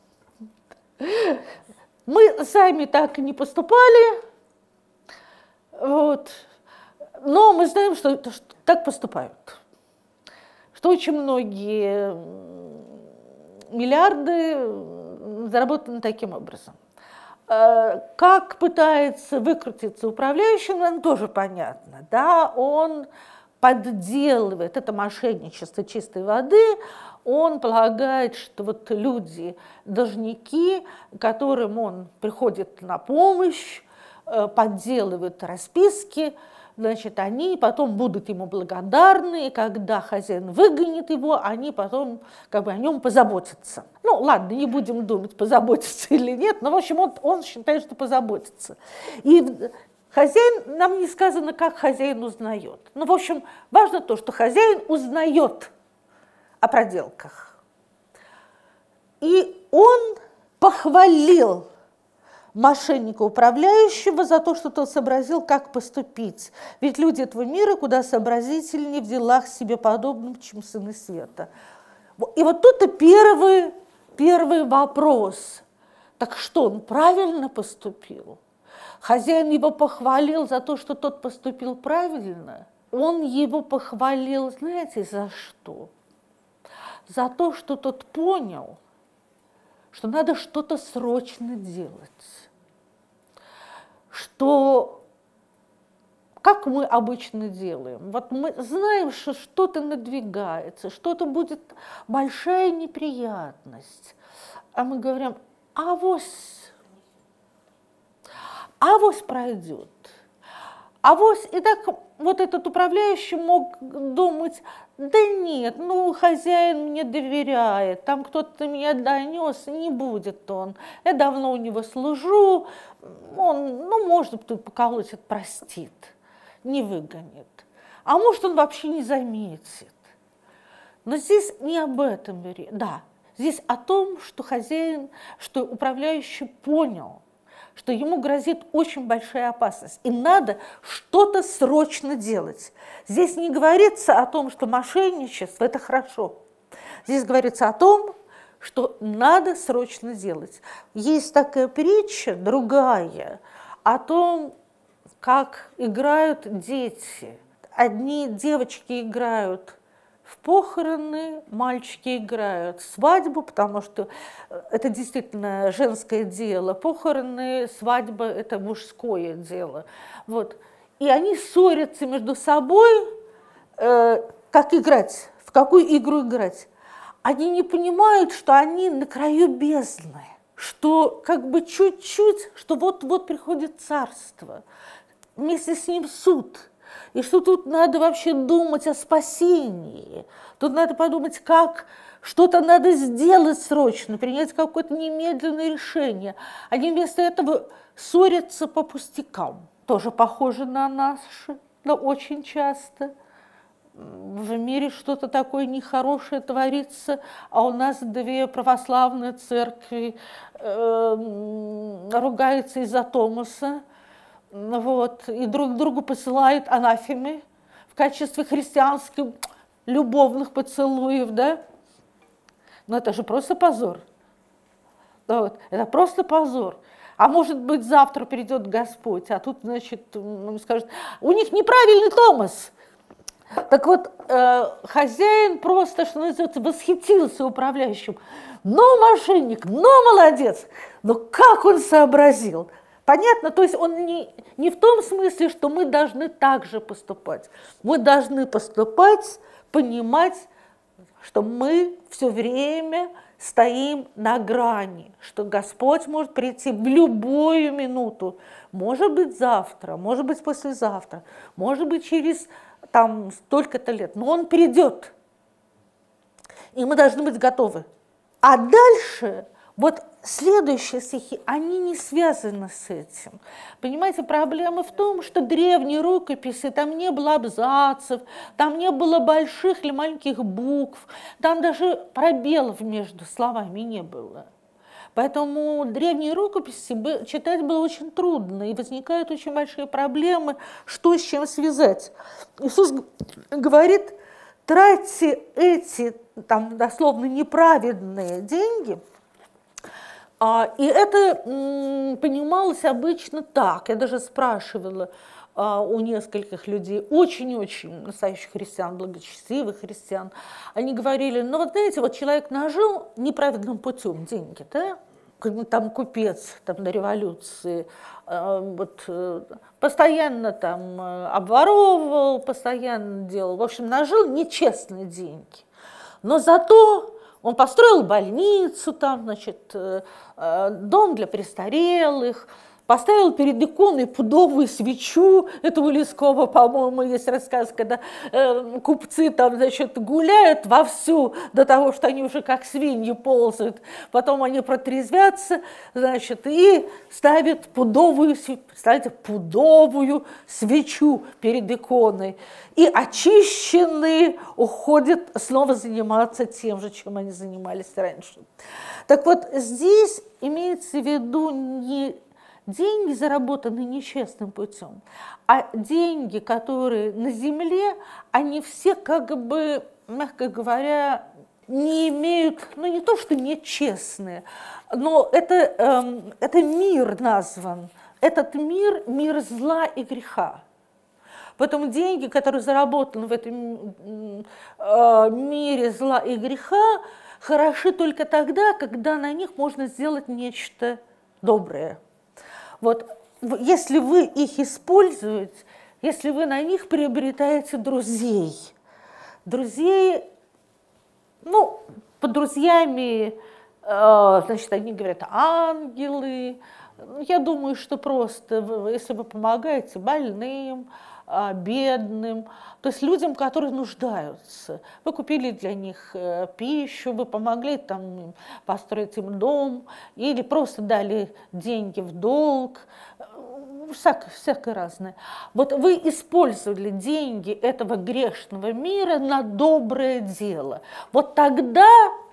Мы сами так и не поступали. Вот. Но мы знаем, что так поступают, что очень многие миллиарды заработаны таким образом. Как пытается выкрутиться управляющий, нам тоже понятно. Да? Он подделывает, это мошенничество чистой воды, он полагает, что вот люди, должники, которым он приходит на помощь, подделывают расписки, значит, они потом будут ему благодарны, и когда хозяин выгонит его, они потом как бы о нем позаботятся. Ну, ладно, не будем думать, позаботиться или нет, но, в общем, он считает, что позаботится. И хозяин, нам не сказано, как хозяин узнает. Ну, в общем, важно то, что хозяин узнает о проделках. И он похвалил мошенника управляющего за то, что тот сообразил, как поступить. Ведь люди этого мира куда сообразительнее в делах себе подобным, чем сыны света. И вот тут-то первый вопрос. Так что, он правильно поступил? Хозяин его похвалил за то, что тот поступил правильно. Он его похвалил, знаете, за что? За то, что тот понял, что надо что-то срочно делать. Что, как мы обычно делаем, вот мы знаем, что что-то надвигается, что-то будет большая неприятность, а мы говорим: авось пройдет. Авось, и так вот этот управляющий мог думать: да нет, ну хозяин мне доверяет, там кто-то меня донес, не будет он. Я давно у него служу, он, ну, может, тут поколотит, простит, не выгонит. А может, он вообще не заметит. Но здесь не об этом речь. Да, Здесь о том, что хозяин, что управляющий понял, что ему грозит очень большая опасность, и надо что-то срочно делать. Здесь не говорится о том, что мошенничество – это хорошо. Здесь говорится о том, что надо срочно делать. Есть такая притча, другая, о том, как играют дети. Одни девочки играют в похороны, мальчики играют в свадьбу, потому что это действительно женское дело. Похороны, свадьба – это мужское дело. Вот. И они ссорятся между собой, как играть, в какую игру играть. Они не понимают, что они на краю бездны, что как бы чуть-чуть, что вот-вот приходит царство, вместе с ним суд. И что тут надо вообще думать о спасении. Тут надо подумать, как что-то надо сделать срочно, принять какое-то немедленное решение. Они вместо этого ссорятся по пустякам. Тоже похоже на нас, но очень часто. В мире что-то такое нехорошее творится, а у нас две православные церкви ругаются из-за Томаса. Вот, и друг другу посылают анафемы в качестве христианских любовных поцелуев, да? Но это же просто позор. Вот, это просто позор. А может быть, завтра придет Господь, а тут, значит, он скажет, у них неправильный Томас. Так вот, хозяин просто, что называется, восхитился управляющим. Но мошенник, но молодец, но как он сообразил? Понятно? То есть он не в том смысле, что мы должны так же поступать. Мы должны поступать, понимать, что мы все время стоим на грани, что Господь может прийти в любую минуту. Может быть, завтра, может быть, послезавтра, может быть, через там столько-то лет, но Он придет. И мы должны быть готовы. А дальше... Вот следующие стихи, они не связаны с этим. Понимаете, проблема в том, что древние рукописи, там не было абзацев, там не было больших или маленьких букв, там даже пробелов между словами не было. Поэтому древние рукописи читать было очень трудно, и возникают очень большие проблемы, что с чем связать. Иисус говорит, тратьте эти, там, дословно, неправедные деньги. И это понималось обычно так. Я даже спрашивала у нескольких людей, очень-очень настоящих христиан, благочестивых христиан. Они говорили, ну вот знаете, вот человек нажил неправедным путем деньги, да? Там купец там, до революции, вот, постоянно там обворовывал, постоянно делал, в общем, нажил нечестные деньги. Но зато он построил больницу, там, значит, дом для престарелых, поставил перед иконой пудовую свечу. Это у Лескова, по-моему, есть рассказ, когда купцы там, значит, гуляют вовсю до того, что они уже как свиньи ползают. Потом они протрезвятся, значит, и ставят пудовую свечу перед иконой. И очищенные уходят снова заниматься тем же, чем они занимались раньше. Так вот, здесь имеется в виду не деньги, заработанные нечестным путем, а деньги, которые на земле, они все как бы, мягко говоря, не имеют, ну не то, что нечестные, но это мир назван. Этот мир – мир зла и греха. Поэтому деньги, которые заработаны в этом мире зла и греха, хороши только тогда, когда на них можно сделать нечто доброе. Вот, если вы их используете, если вы на них приобретаете друзей, ну, под друзьями, значит, они говорят ангелы. Я думаю, что просто, если вы помогаете больным, бедным, то есть людям, которые нуждаются. Вы купили для них пищу, вы помогли там построить им дом, или просто дали деньги в долг, всякое разное. Вот вы использовали деньги этого грешного мира на доброе дело. Вот тогда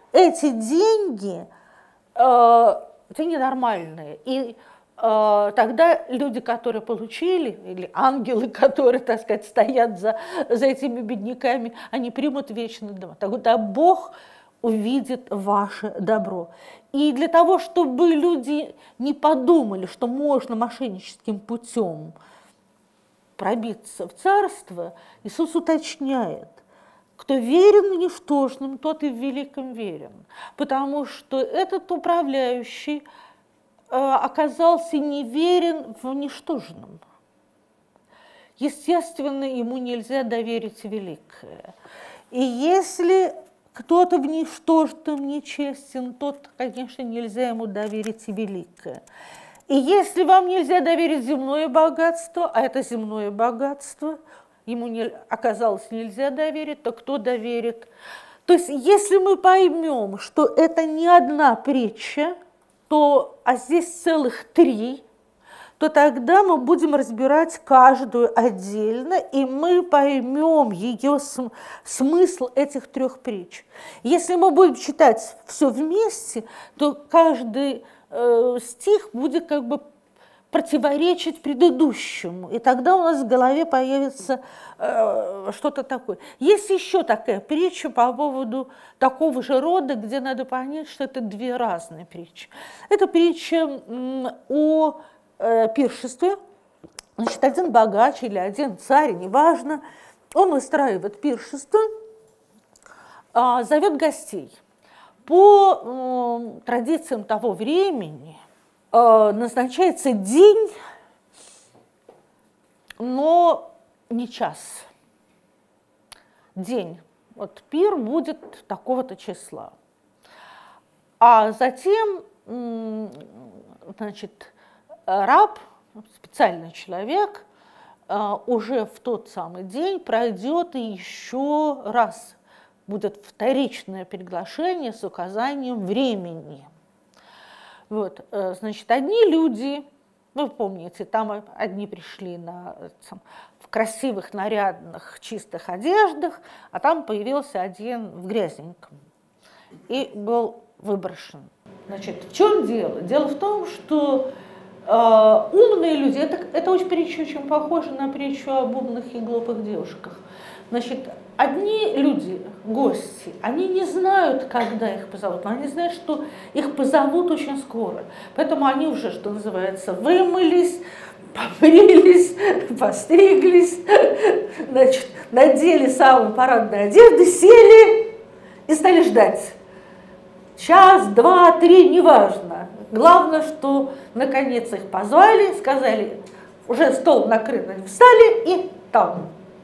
эти деньги, деньги нормальные. И тогда люди, которые получили, или ангелы, которые, так сказать, стоят за этими бедняками, они примут вечный дом. Тогда Бог увидит ваше добро. И для того, чтобы люди не подумали, что можно мошенническим путем пробиться в царство, Иисус уточняет: кто верен в ничтожном, тот и в великом верен. Потому что этот управляющий оказался неверен в ничтожном. Естественно, ему нельзя доверить великое. И если кто-то в ничтожном нечестен, тот, конечно, нельзя ему доверить и великое. И если вам нельзя доверить земное богатство, а это земное богатство, ему оказалось нельзя доверить, то кто доверит? То есть если мы поймем, что это не одна притча, а здесь целых 3, то тогда мы будем разбирать каждую отдельно, и мы поймем ее смысл этих 3 притч. Если мы будем читать все вместе, то каждый стих будет как бы противоречить предыдущему, и тогда у нас в голове появится что-то такое. Есть еще такая притча по поводу такого же рода, где надо понять, что это 2 разные притчи. Это притча о пиршестве. Значит, один богач или один царь, неважно, он устраивает пиршество, зовет гостей. По традициям того времени назначается день, но не час. День. Вот пир будет такого-то числа. А затем, значит, раб, специальный человек, уже в тот самый день пройдет и еще раз будет вторичное приглашение с указанием времени. Вот, значит, одни люди, вы помните, там одни пришли в красивых, нарядных, чистых одеждах, а там появился один в грязненьком и был выброшен. Значит, в чем дело? Дело в том, что умные люди, это притча очень похожа на притчу об умных и глупых девушках. Значит, одни люди, гости, они не знают, когда их позовут, но они знают, что их позовут очень скоро. Поэтому они уже, что называется, вымылись, побрились, постриглись, значит, надели самые парадные одежды, сели и стали ждать. Час, 2, 3, неважно. Главное, что наконец их позвали, сказали, уже стол накрыт, они встали и там.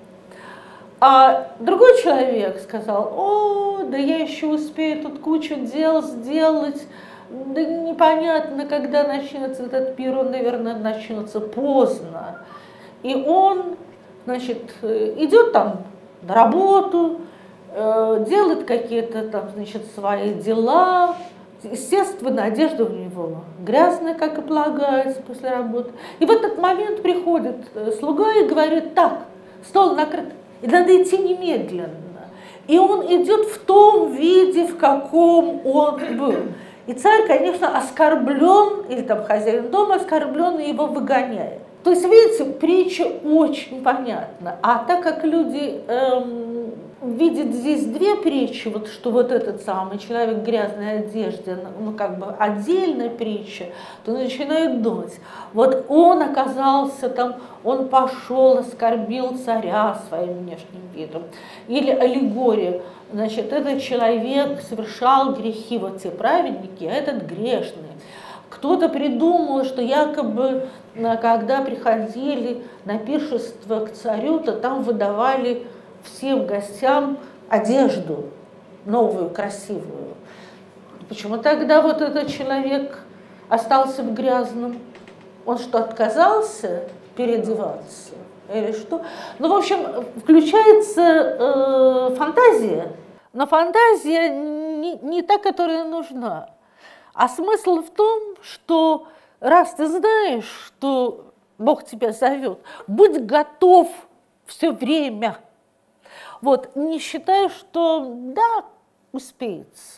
А другой человек сказал: о, да я еще успею тут кучу дел сделать, да непонятно, когда начнется этот пир, он, наверное, начнется поздно. И он, значит, идет там на работу, делает какие-то там, значит, свои дела. Естественно, одежда у него грязная, как и полагается, после работы. И в этот момент приходит слуга и говорит: так, стол накрыт, и надо идти немедленно. И он идет в том виде, в каком он был. И царь, конечно, оскорблен, или там хозяин дома оскорблен, и его выгоняет. То есть, видите, притча очень понятна. А так как люди видят здесь 2 притчи, вот что вот этот самый человек в грязной одежде, ну как бы отдельная притча, то начинают думать: вот он оказался там, он пошел, оскорбил царя своим внешним видом. Или аллегория, значит, этот человек совершал грехи, вот те праведники, а этот грешный. Кто-то придумал, что якобы, когда приходили на пиршество к царю, то там выдавали всем гостям одежду новую, красивую. Почему тогда вот этот человек остался в грязном? Он что, отказался переодеваться? Или что? Ну, в общем, включается фантазия, но фантазия не та, которая нужна. А смысл в том, что раз ты знаешь, что Бог тебя зовет, будь готов все время. Вот, не считай, что да, успеется.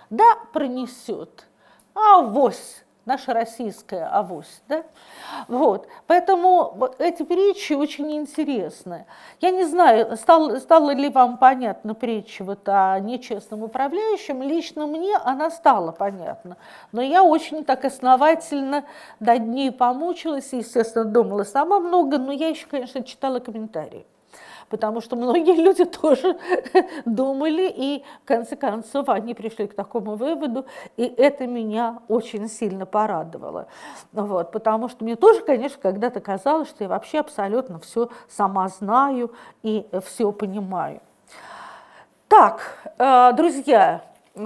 да, пронесет, авось, наша российская авось, да? Вот. Поэтому эти притчи очень интересны. Я не знаю, стала ли вам понятна притча вот о нечестном управляющем. Лично мне она стала понятна. Но я очень так основательно над ней помучилась и, естественно, думала сама много, но я еще, конечно, читала комментарии. Потому что многие люди тоже думали, и в конце концов они пришли к такому выводу, и это меня очень сильно порадовало. Вот, потому что мне тоже, конечно, когда-то казалось, что я вообще абсолютно все сама знаю и все понимаю. Так, друзья,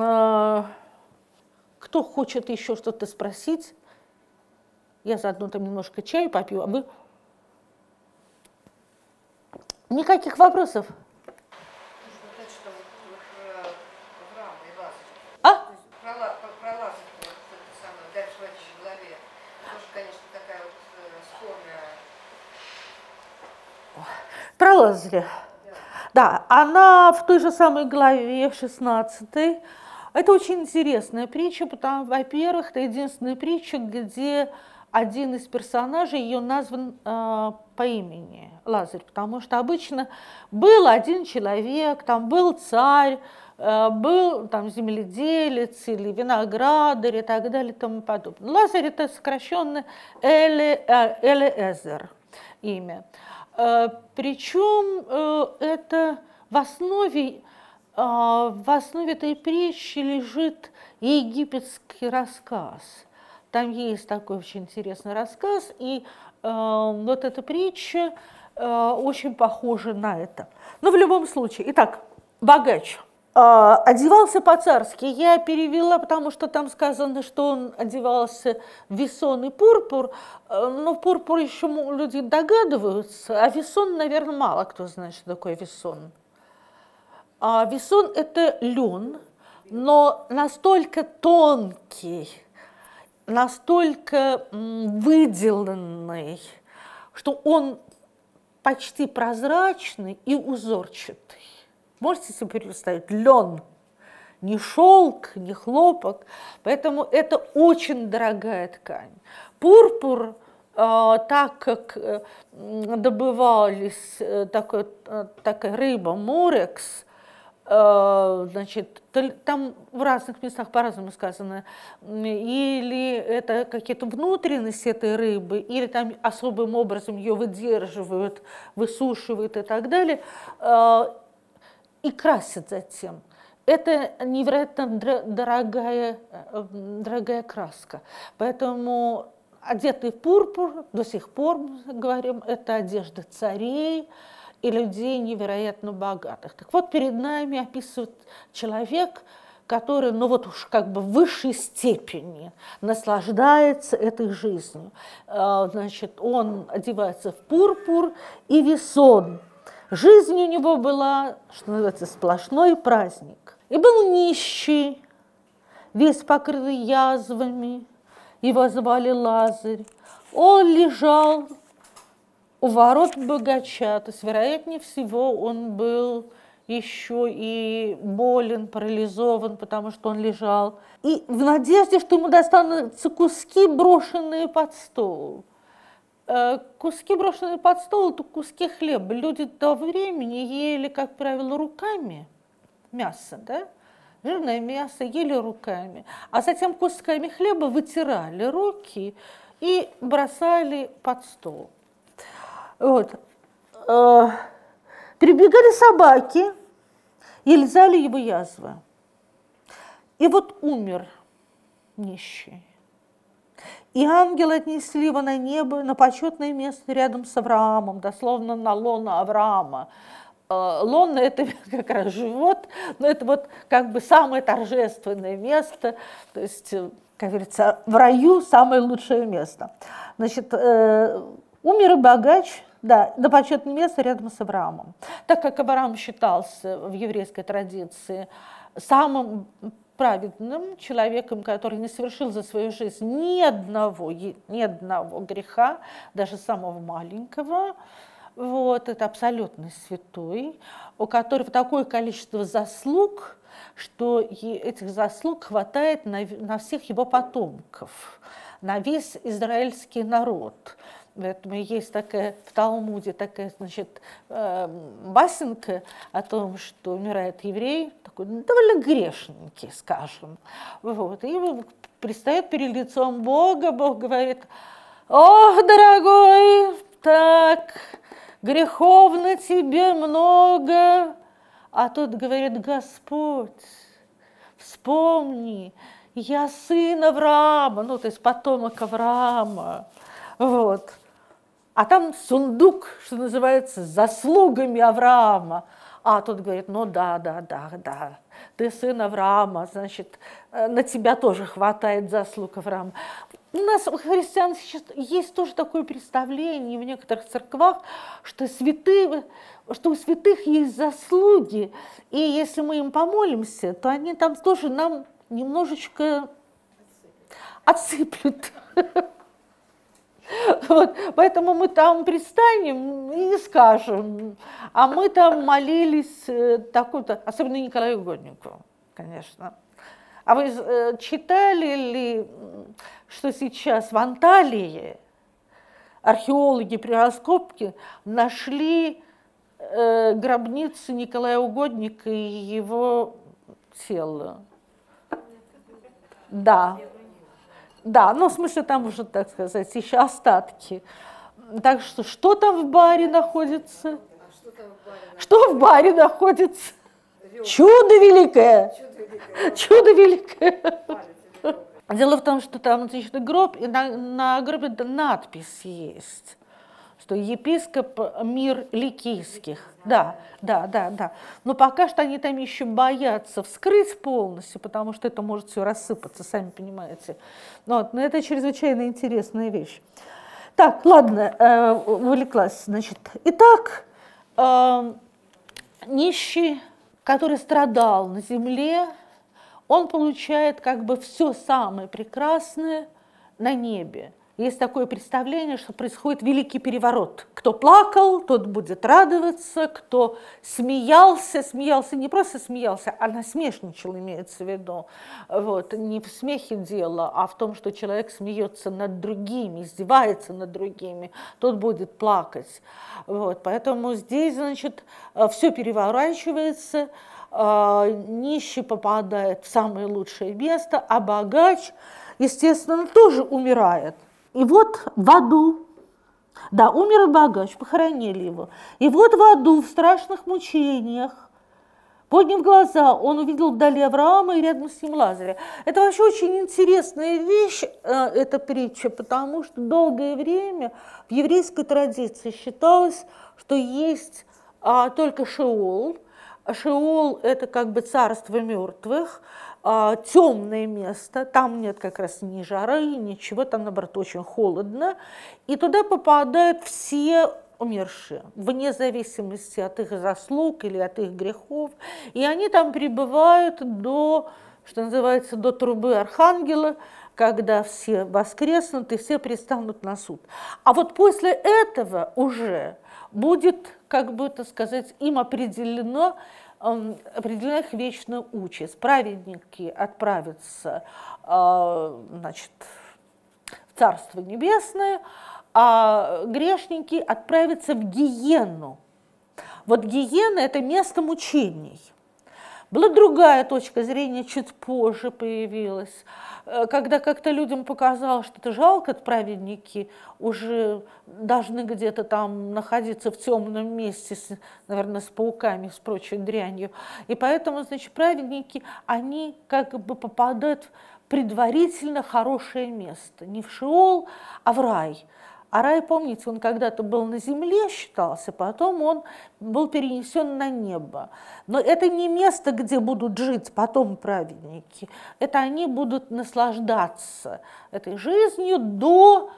кто хочет еще что-то спросить? Я заодно там немножко чаю попью, а вы... Никаких вопросов? А? Про Лазаря, дальше в этой главе, тоже, конечно, такая вот спорная. Про Лазаря. Да, она в той же самой главе 16. Это очень интересная притча, потому, во-первых, это единственная притча, где один из персонажей ее назван по имени Лазарь, потому что обычно был один человек, там был царь, был там земледелец или виноградарь и так далее и тому подобное. Лазарь – это сокращенно Элиэзер имя. Причем это в основе этой притчи лежит египетский рассказ. Там есть такой очень интересный рассказ, и вот эта притча очень похожа на это. Но в любом случае, итак, богач одевался по-царски. Я перевела, потому что там сказано, что он одевался в весон и пурпур, но пурпур еще люди догадываются, а весон, наверное, мало кто знает, что такое весон. Весон – это лен, но настолько тонкий, настолько выделанный, что он почти прозрачный и узорчатый. Можете себе представить? Лен, не шелк, не хлопок, поэтому это очень дорогая ткань. Пурпур, так как добывались такая рыба морекс, значит, там в разных местах по-разному сказано, или это какие-то внутренности этой рыбы, или там особым образом ее выдерживают, высушивают и так далее, и красят затем. Это невероятно дорогая краска. Поэтому одетый в пурпур, до сих пор, мы говорим, это одежда царей и людей невероятно богатых. Так вот, перед нами описывает человек, который, ну вот уж как бы в высшей степени наслаждается этой жизнью. Значит, он одевается в пурпур и весон. Жизнь у него была, что называется, сплошной праздник. И был нищий, весь покрытый язвами, его звали Лазарь. Он лежал у ворот богача, то есть, вероятнее всего, он был еще и болен, парализован, потому что он лежал. И в надежде, что ему достанутся куски, брошенные под стол. Куски, брошенные под стол, это куски хлеба. Люди того времени ели, как правило, руками мясо, да? Жирное мясо ели руками, а затем кусками хлеба вытирали руки и бросали под стол. Вот. Прибегали собаки и лизали его язвы. И вот умер нищий. И ангелы отнесли его на небо, на почетное место рядом с Авраамом, дословно на лоно Авраама. Лоно – это как раз живот, но это вот как бы самое торжественное место, то есть, как говорится, в раю самое лучшее место. Значит, умер и богач, да, на почетное место рядом с Авраамом. Так как Авраам считался в еврейской традиции самым праведным человеком, который не совершил за свою жизнь ни одного греха, даже самого маленького. Вот, это абсолютно святой, у которого такое количество заслуг, что этих заслуг хватает на всех его потомков, на весь израильский народ. Поэтому есть такая в Талмуде такая, значит, басенка о том, что умирает еврей, такой довольно грешненький, скажем. Вот. И предстает перед лицом Бога, Бог говорит: «Ох, дорогой, так, грехов на тебе много». А тот говорит: «Господь, вспомни, я сын Авраама», ну, то есть потомок Авраама. Вот. А там сундук, что называется, с заслугами Авраама. А тот говорит: ну да, ты сын Авраама, значит, на тебя тоже хватает заслуг Авраама. У нас, у христиан, сейчас есть тоже такое представление в некоторых церквах, что у святых есть заслуги, и если мы им помолимся, то они там тоже нам немножечко отсыплют. Вот, поэтому мы там пристанем и скажем: а мы там молились такой-то, особенно Николаю Угоднику, конечно. А вы читали ли, что сейчас в Анталии археологи при раскопке нашли гробницу Николая Угодника и его тело? Да. Да, ну, в смысле, там уже, так сказать, еще остатки. Так что там в баре находится? Что в баре находится? Чудо великое! Чудо великое! Дело в том, что там, значит, гроб, и на гробе надпись есть, что епископ Мир Ликийских. Да. Но пока что они там еще боятся вскрыть полностью, потому что это может все рассыпаться, сами понимаете. Вот, но это чрезвычайно интересная вещь. Так, ладно, увлеклась. Значит, итак, нищий, который страдал на земле, он получает как бы все самое прекрасное на небе. Есть такое представление, что происходит великий переворот. Кто плакал, тот будет радоваться, кто смеялся не просто смеялся, а насмешничал, имеется в виду. Вот. Не в смехе дело, а в том, что человек смеется над другими, издевается над другими, тот будет плакать. Вот. Поэтому здесь, значит, все переворачивается, нищий попадает в самое лучшее место, а богач, естественно, тоже умирает. И вот в аду, да, умер и богач, похоронили его. И вот в аду, в страшных мучениях, подняв глаза, он увидел вдали Авраама и рядом с ним Лазаря. Это вообще очень интересная вещь, эта притча, потому что долгое время в еврейской традиции считалось, что есть только Шеол. Шеол – это как бы царство мертвых, темное место, там нет как раз ни жары, ничего, там, наоборот, очень холодно, и туда попадают все умершие, вне зависимости от их заслуг или от их грехов, и они там пребывают до, что называется, до трубы архангела, когда все воскреснут и все предстанут на суд. А вот после этого уже будет, как бы это сказать, им определена их вечная участь. Праведники отправятся, значит, в Царство Небесное, а грешники отправятся в гиенну. Вот гиенна – это место мучений. Была другая точка зрения, чуть позже появилась, когда как-то людям показалось, что это жалко, праведники уже должны где-то там находиться в темном месте, наверное, с пауками, с прочей дрянью. И поэтому, значит, праведники, они как бы попадают в предварительно хорошее место. Не в Шеол, а в рай. А рай, помните, он когда-то был на земле, считался, потом он был перенесен на небо. Но это не место, где будут жить потом праведники. Это они будут наслаждаться этой жизнью до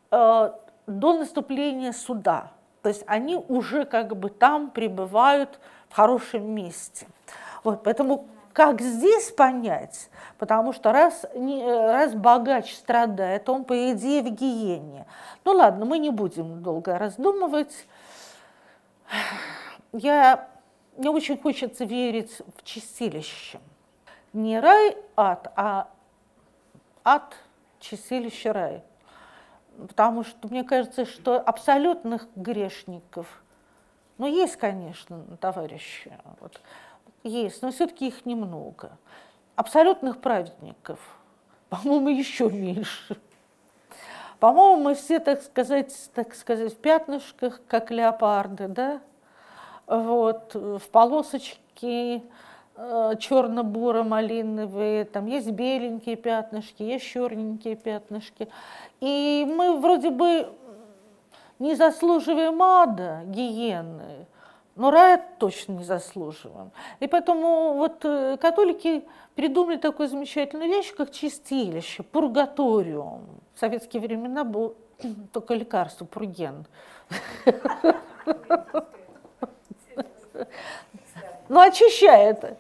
наступления суда. То есть они уже как бы там пребывают в хорошем месте. Вот, поэтому как здесь понять? Потому что раз богач страдает, он, по идее, в гиене. Ну ладно, мы не будем долго раздумывать. Я мне очень хочется верить в чистилище. Не рай, ад, а ад, чистилище, рай. Потому что мне кажется, что абсолютных грешников, ну, есть, конечно, товарищи, вот, есть, но все-таки их немного. Абсолютных праведников, по-моему, еще меньше. По-моему, мы все, так сказать, в пятнышках, как леопарды, да? Вот, в полосочке черно-буро-малиновые, там есть беленькие пятнышки, есть черненькие пятнышки. И мы вроде бы не заслуживаем ада, гиены, но рая точно не заслуживаем. И поэтому вот католики придумали такую замечательную вещь, как чистилище, пургаториум. В советские времена был только лекарство, пурген. Ну, очищает.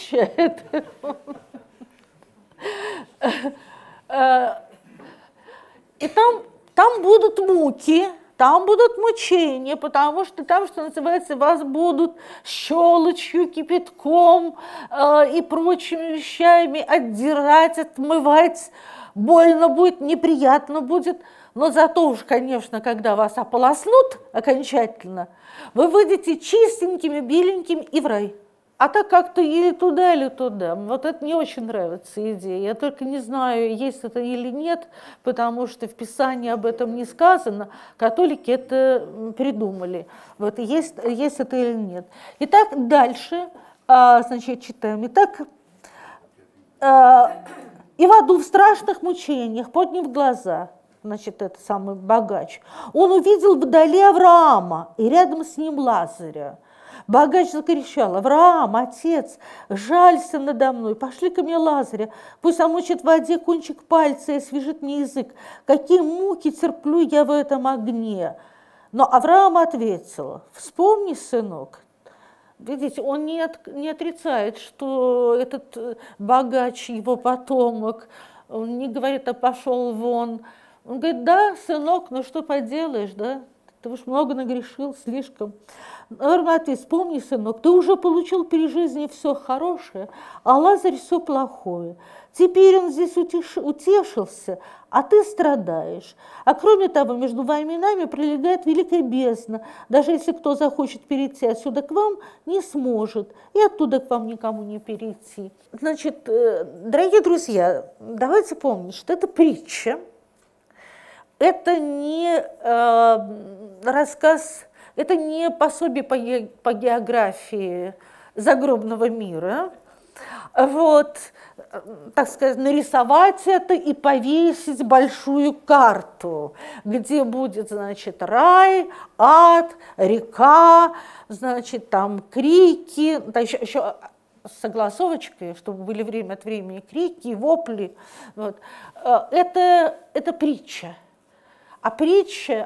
И там будут муки, там будут мучения, потому что там, что называется, вас будут щелочью, кипятком и прочими вещами отдирать, отмывать. Больно будет, неприятно будет. Но зато уж, конечно, когда вас ополоснут окончательно, вы выйдете чистенькими, беленькими и в рай. А так как-то или туда. Вот это не очень нравится идея. Я только не знаю, есть это или нет, потому что в Писании об этом не сказано. Католики это придумали. Вот есть это или нет. Итак, дальше, значит, читаем. Итак, и в аду в страшных мучениях, подняв глаза, значит, это самый богач, он увидел вдали Авраама и рядом с ним Лазаря. Богач закричал: «Авраам, отец, жалься надо мной, пошли ко мне Лазаря, пусть омочит в воде кончик пальца и освежит мне язык. Какие муки терплю я в этом огне!» Но Авраам ответил: «Вспомни, сынок». Видите, он не отрицает, что этот богач, его потомок, он не говорит: «а пошел вон». Он говорит: «Да, сынок, ну что поделаешь, да? Ты уж много нагрешил, слишком». Ты вспомни, сынок, ты уже получил при жизни все хорошее, а Лазарь все плохое. Теперь он здесь утешился, а ты страдаешь. А кроме того, между вами и нами пролегает великая бездна. Даже если кто захочет перейти отсюда к вам, не сможет, и оттуда к вам никому не перейти. Значит, дорогие друзья, давайте помнить, что это притча, это не рассказ. Это не пособие по географии загробного мира. Вот, так сказать, нарисовать это и повесить большую карту, где будет, значит, рай, ад, река, значит, там крики, да, еще с согласовочкой, чтобы были время от времени крики, вопли. Вот. Это притча. А притча,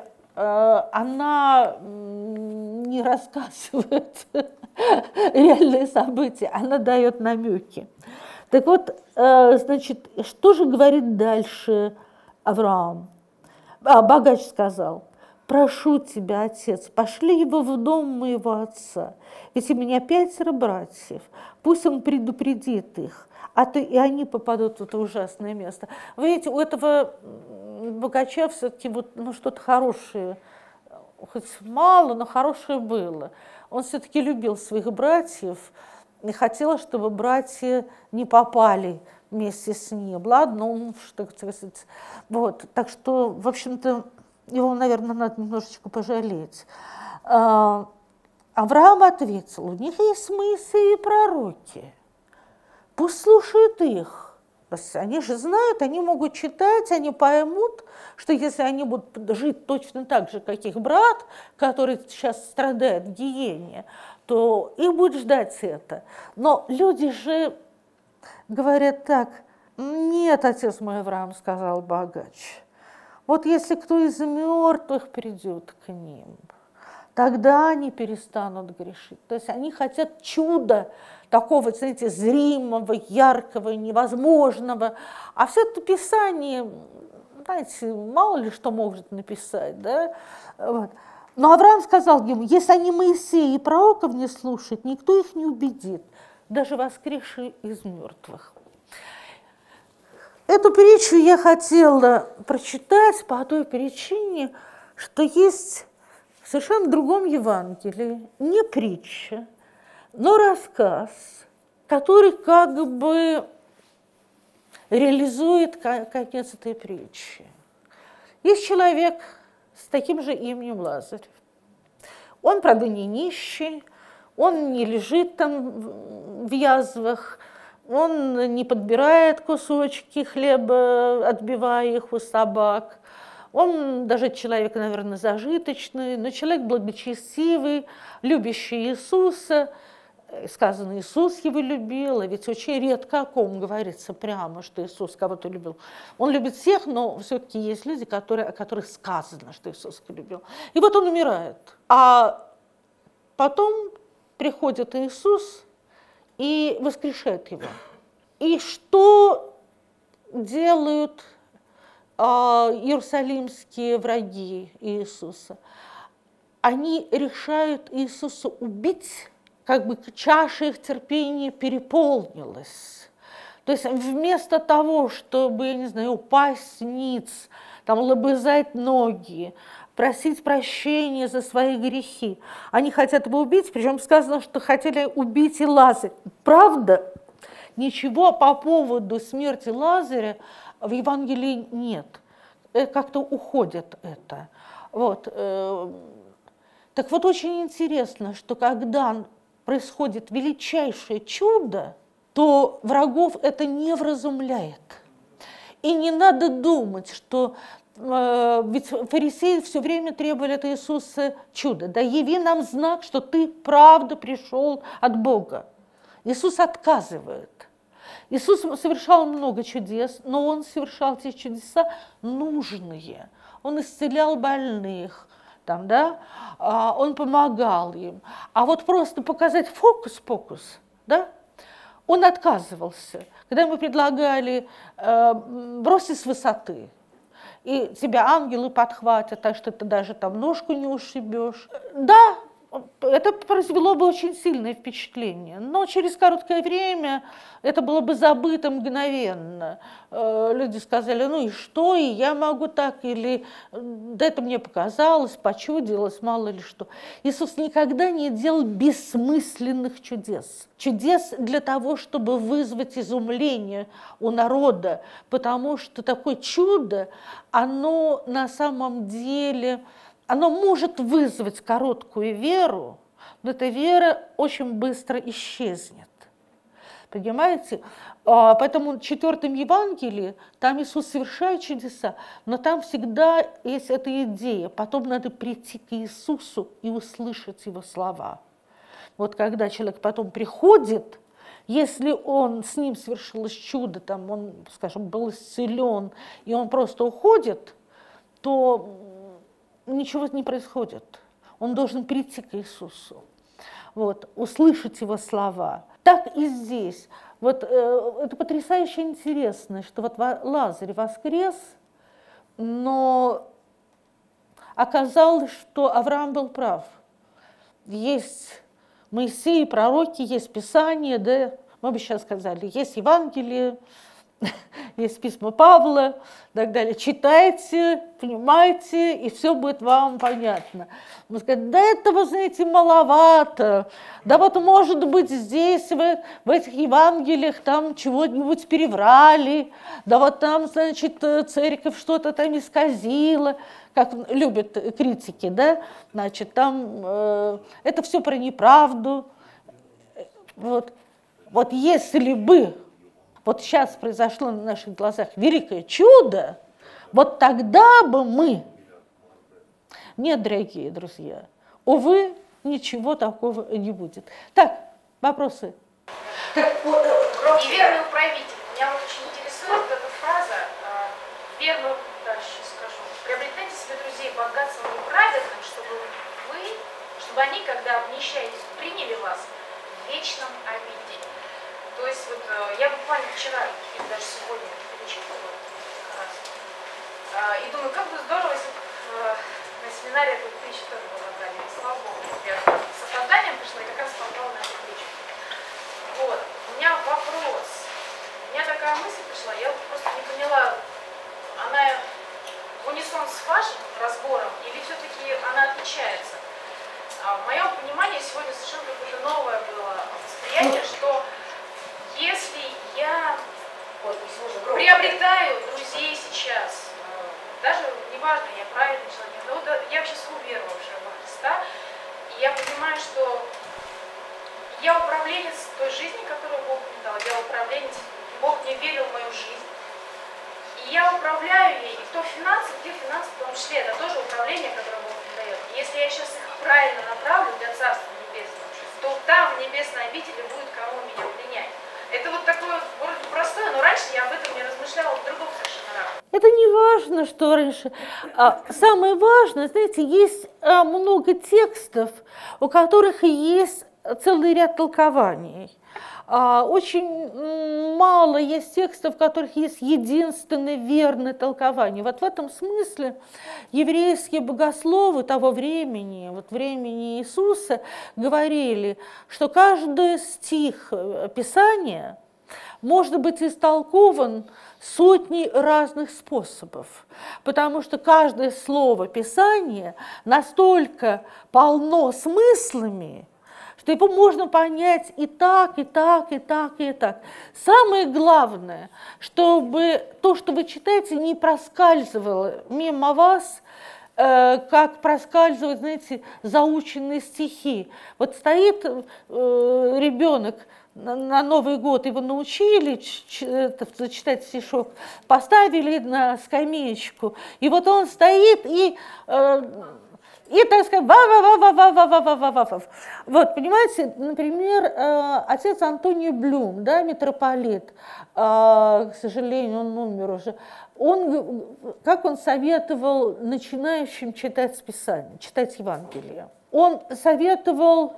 она не рассказывает реальные события, она дает намеки. Так вот, значит, что же говорит дальше Авраам? Богач сказал: «Прошу тебя, отец, пошли его в дом моего отца, ведь у меня 5 братьев, пусть он предупредит их, а то и они попадут в это ужасное место». Вы видите, у этого богача все-таки вот, что-то хорошее, хоть мало, но хорошее было. Он все-таки любил своих братьев и хотел, чтобы братья не попали вместе с ним. Ладно, он, так сказать, вот. Так что, в общем-то, его, наверное, надо немножечко пожалеть. Авраам ответил: «У них есть Моисей и пророки, пусть слушают их. Они же знают, они могут читать, они поймут, что если они будут жить точно так же, как их брат, который сейчас страдает в гиене, то их будет ждать это». Но люди же говорят так: «Нет, отец мой Авраам, — сказал богач, — вот если кто из мертвых придет к ним, тогда они перестанут грешить». То есть они хотят чуда, такого, знаете, зримого, яркого, невозможного. А все это Писание, знаете, мало ли что может написать, да? Вот. Но Авраам сказал ему: если они Моисея и пророков не слушают, никто их не убедит, даже воскресший из мертвых. Эту притчу я хотела прочитать по той причине, что есть в совершенно другом Евангелии не притча, но рассказ, который как бы реализует конец этой притчи. Есть человек с таким же именем Лазарь. Он, правда, не нищий, он не лежит там в язвах, он не подбирает кусочки хлеба, отбивая их у собак. Он даже человек, наверное, зажиточный, но человек благочестивый, любящий Иисуса. Сказано, Иисус его любил, а ведь очень редко о ком говорится прямо, что Иисус кого-то любил. Он любит всех, но все-таки есть люди, о которых сказано, что Иисус их любил. И вот он умирает. А потом приходит Иисус и воскрешает его. И что делают иерусалимские враги Иисуса? Они решают Иисуса убить, как бы чаша их терпения переполнилась. То есть вместо того, чтобы, я не знаю, упасть ниц, там, лобызать ноги, просить прощения за свои грехи, они хотят его убить, причем сказано, что хотели убить и Лазаря. Правда, ничего по поводу смерти Лазаря в Евангелии нет. Как-то уходит это. Вот. Так вот, очень интересно, что когда происходит величайшее чудо, то врагов это не вразумляет. И не надо думать, что ведь фарисеи все время требовали от Иисуса чуда. Да яви нам знак, что ты правда пришел от Бога. Иисус отказывает. Иисус совершал много чудес, но Он совершал те чудеса нужные. Он исцелял больных, там, да? Он помогал им. А вот просто показать фокус-покус, да? Он отказывался. Когда ему предлагали бросить с высоты, и тебя ангелы подхватят, так что ты даже там ножку не ушибешь. Да, это произвело бы очень сильное впечатление, но через короткое время это было бы забыто мгновенно. Люди сказали: ну и что, и я могу так, или да это мне показалось, почудилось, мало ли что. Иисус никогда не делал бессмысленных чудес. Чудес для того, чтобы вызвать изумление у народа, потому что такое чудо, оно на самом деле... Оно может вызвать короткую веру, но эта вера очень быстро исчезнет. Понимаете? Поэтому в 4 Евангелии там Иисус совершает чудеса, но там всегда есть эта идея. Потом надо прийти к Иисусу и услышать Его слова. Вот когда человек потом приходит, если с ним совершилось чудо, там он, скажем, был исцелен, и он просто уходит, то ничего не происходит. Он должен прийти к Иисусу, вот, услышать Его слова. Так и здесь. Вот, это потрясающе интересно, что вот Лазарь воскрес, но оказалось, что Авраам был прав. Есть Моисей, пророки, есть Писание, да, мы бы сейчас сказали, есть Евангелие, есть письма Павла и так далее. Читайте, понимайте, и все будет вам понятно. Мы сказали: да этого, знаете, маловато. Да вот, может быть, здесь, в этих Евангелиях, там чего-нибудь переврали. Да вот там, значит, церковь что-то там исказила, как любят критики, да? Значит, там это все про неправду. Вот если бы вот сейчас произошло на наших глазах великое чудо, вот тогда бы мы... Нет, дорогие друзья, увы, ничего такого не будет. Так, вопросы? И верный управитель. Меня вот очень интересует вот эта фраза. Верную, дальше скажу. Приобретайте себе друзей богатством и праведным, чтобы они, когда обнищаетесь, приняли вас в вечном обиде. То есть вот я буквально вчера или даже сегодня перечитывала как раз, и думаю, как бы здорово, если бы на семинаре эту притчу тоже была дали. И слава Богу, я с опозданием пришла и как раз попала на эту притчу. Вот, у меня вопрос. У меня такая мысль пришла, я просто не поняла, она в унисон с вашим разбором или все-таки она отличается? В моем понимании сегодня совершенно какое-то новое было восприятие, что если я приобретаю друзей сейчас, даже неважно, я правильный человек, но вот я вообще уверовавшая во Христа, и я понимаю, что я управленец той жизни, которую Бог мне дал, я управленец, Бог мне верил в мою жизнь, и я управляю ей, и кто финансы, где финансы, в том числе, это тоже управление, которое Бог мне дает. И если я сейчас их правильно направлю для Царства Небесного, то там, в небесной обители, будет кому меня принять. Это вот такое вроде простое, но раньше я об этом не размышляла в другом совершенно ракурсе. Это не важно, что раньше. Самое важное, знаете, есть много текстов, у которых есть целый ряд толкований. Очень мало есть текстов, в которых есть единственное верное толкование. Вот в этом смысле еврейские богословы того времени, вот времени Иисуса, говорили, что каждый стих Писания может быть истолкован сотней разных способов, потому что каждое слово Писания настолько полно смыслами, что его можно понять и так, и так, и так, и так. Самое главное, чтобы то, что вы читаете, не проскальзывало мимо вас, как проскальзывают, знаете, заученные стихи. Вот стоит ребенок на Новый год, его научили читать стишок, поставили на скамеечку, и вот он стоит и так сказать, ва-ва-ва-ва-ва-ва-ва-ва-ва. Вот, понимаете, например, отец Антоний Блюм, да, митрополит, к сожалению, он умер уже, как он советовал начинающим читать Писание, читать Евангелие? Он советовал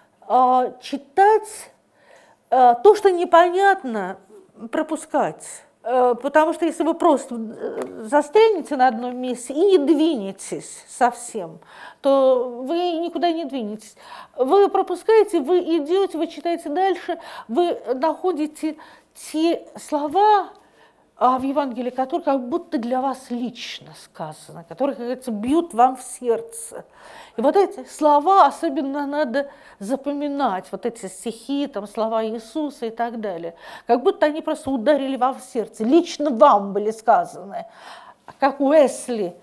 читать то, что непонятно, пропускать. Потому что если вы просто застрянете на одном месте и не двинетесь совсем, то вы никуда не двинетесь. Вы пропускаете, вы идете, вы читаете дальше, вы находите те слова в Евангелии, которые как будто для вас лично сказаны, которые, как говорится, бьют вам в сердце. И вот эти слова особенно надо запоминать, вот эти стихи, там, слова Иисуса и так далее. Как будто они просто ударили вам в сердце, лично вам были сказаны. Как Уэсли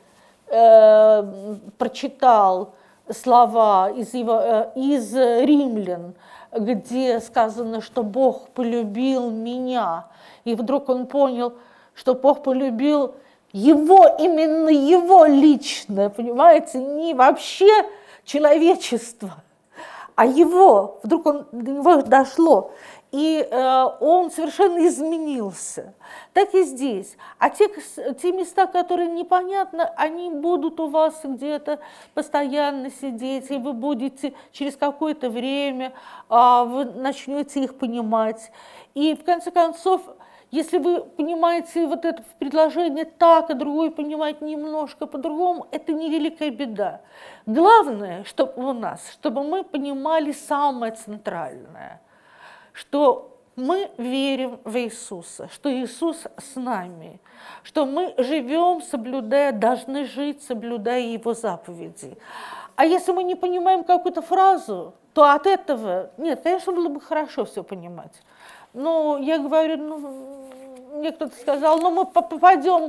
прочитал слова из Римлян, где сказано, что Бог полюбил меня, и вдруг он понял, что Бог полюбил его, именно его лично, понимаете, не вообще человечество, а его. Вдруг до него дошло, и он совершенно изменился. Так и здесь. А те места, которые непонятны, они будут у вас где-то постоянно сидеть, и вы будете через какое-то время, вы начнете их понимать. И в конце концов, если вы понимаете вот это предложение так, а другой понимает немножко по-другому, это не великая беда. Главное, чтобы у нас, чтобы мы понимали самое центральное, что мы верим в Иисуса, что Иисус с нами, что мы живем, соблюдая, должны жить, соблюдая Его заповеди. А если мы не понимаем какую-то фразу, то от этого, нет, конечно, было бы хорошо все понимать. Но я говорю, мне кто-то сказал, мы попадем...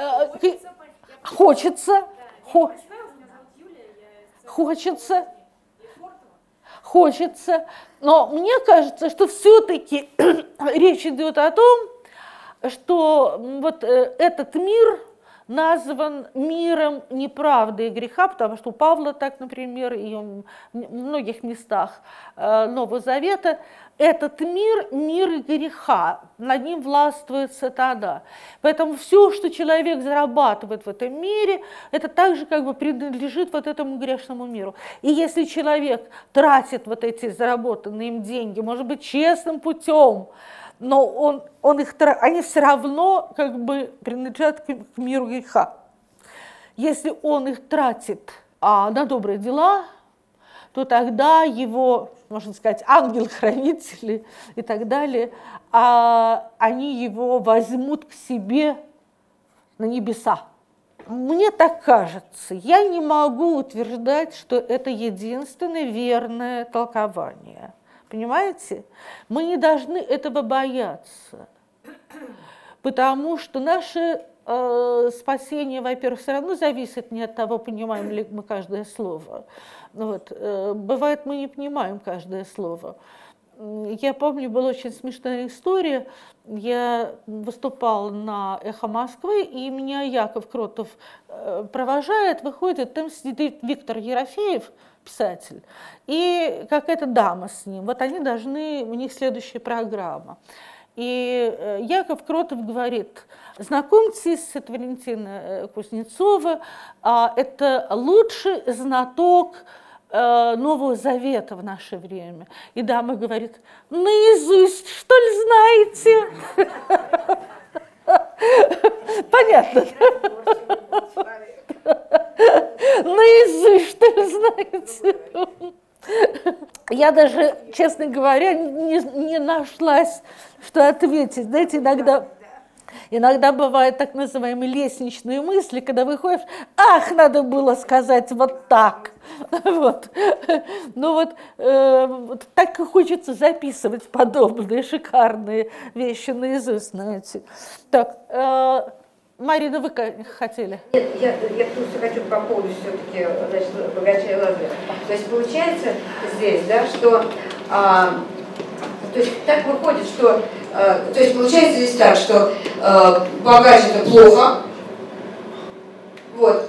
Хочется. Но мне кажется, что все-таки речь идет о том, что вот этот мир назван миром неправды и греха, потому что у Павла так, например, и в многих местах Нового Завета, этот мир – мир греха, над ним властвует сатана. Поэтому все, что человек зарабатывает в этом мире, это также как бы принадлежит вот этому грешному миру. И если человек тратит вот эти заработанные им деньги, может быть, честным путем, но они все равно как бы принадлежат к миру греха. Если он их тратит на добрые дела, то тогда его, можно сказать, ангел-хранители и так далее, они его возьмут к себе на небеса. Мне так кажется, я не могу утверждать, что это единственное верное толкование. Понимаете? Мы не должны этого бояться, потому что наше спасение, во-первых, все равно зависит не от того, понимаем ли мы каждое слово. Вот. Бывает, мы не понимаем каждое слово. Я помню, была очень смешная история. Я выступала на «Эхо Москвы», и меня Яков Кротов провожает, выходит, там сидит Виктор Ерофеев, писатель, и какая-то дама с ним. Вот они должны, у них следующая программа. И Яков Кротов говорит: знакомьтесь, это Валентина Кузнецова, это лучший знаток Нового Завета в наше время. И дама говорит: наизусть, что ли, знаете? Понятно. Наизусть, что ли, знаете? Я даже, честно говоря, не нашлась, что ответить. Знаете, иногда бывают так называемые лестничные мысли, когда выходишь: ах, надо было сказать вот так. Вот. Ну вот так и хочется записывать подобные шикарные вещи наизусть, знаете. Так, Марина, вы хотели? Нет, я просто хочу по поводу все-таки, значит, богача и Лазаря. То есть получается здесь, да, что, то есть так выходит, что, то есть получается здесь так, что богач это плохо, вот,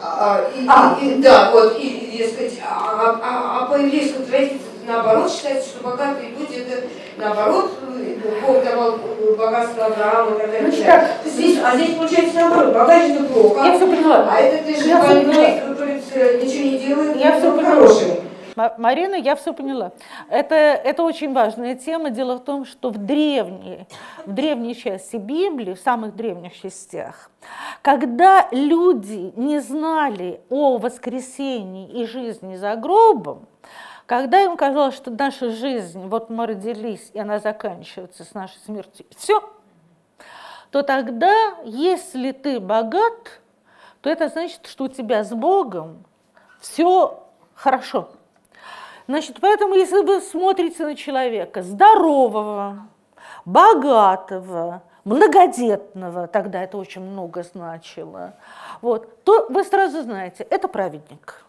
да, вот, и сказать, по еврейскому традиции наоборот считается, что богатые люди это наоборот, Бог давал богатство Аврааму и так далее. Здесь получается наоборот, богач это плохо, я все поняла. А это ты же больной, который ничего не делает, я все хороший. Марина, я все поняла. Это очень важная тема. Дело в том, что в древней части Библии, в самых древних частях, когда люди не знали о воскресении и жизни за гробом, когда им казалось, что наша жизнь, вот мы родились, и она заканчивается с нашей смертью, все, то тогда, если ты богат, то это значит, что у тебя с Богом все хорошо. Значит, поэтому, если вы смотрите на человека здорового, богатого, многодетного, тогда это очень много значило, вот, то вы сразу знаете, это праведник.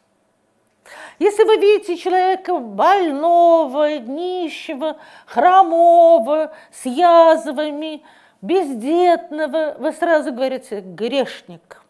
Если вы видите человека больного, нищего, хромого, с язвами, бездетного, вы сразу говорите: грешник.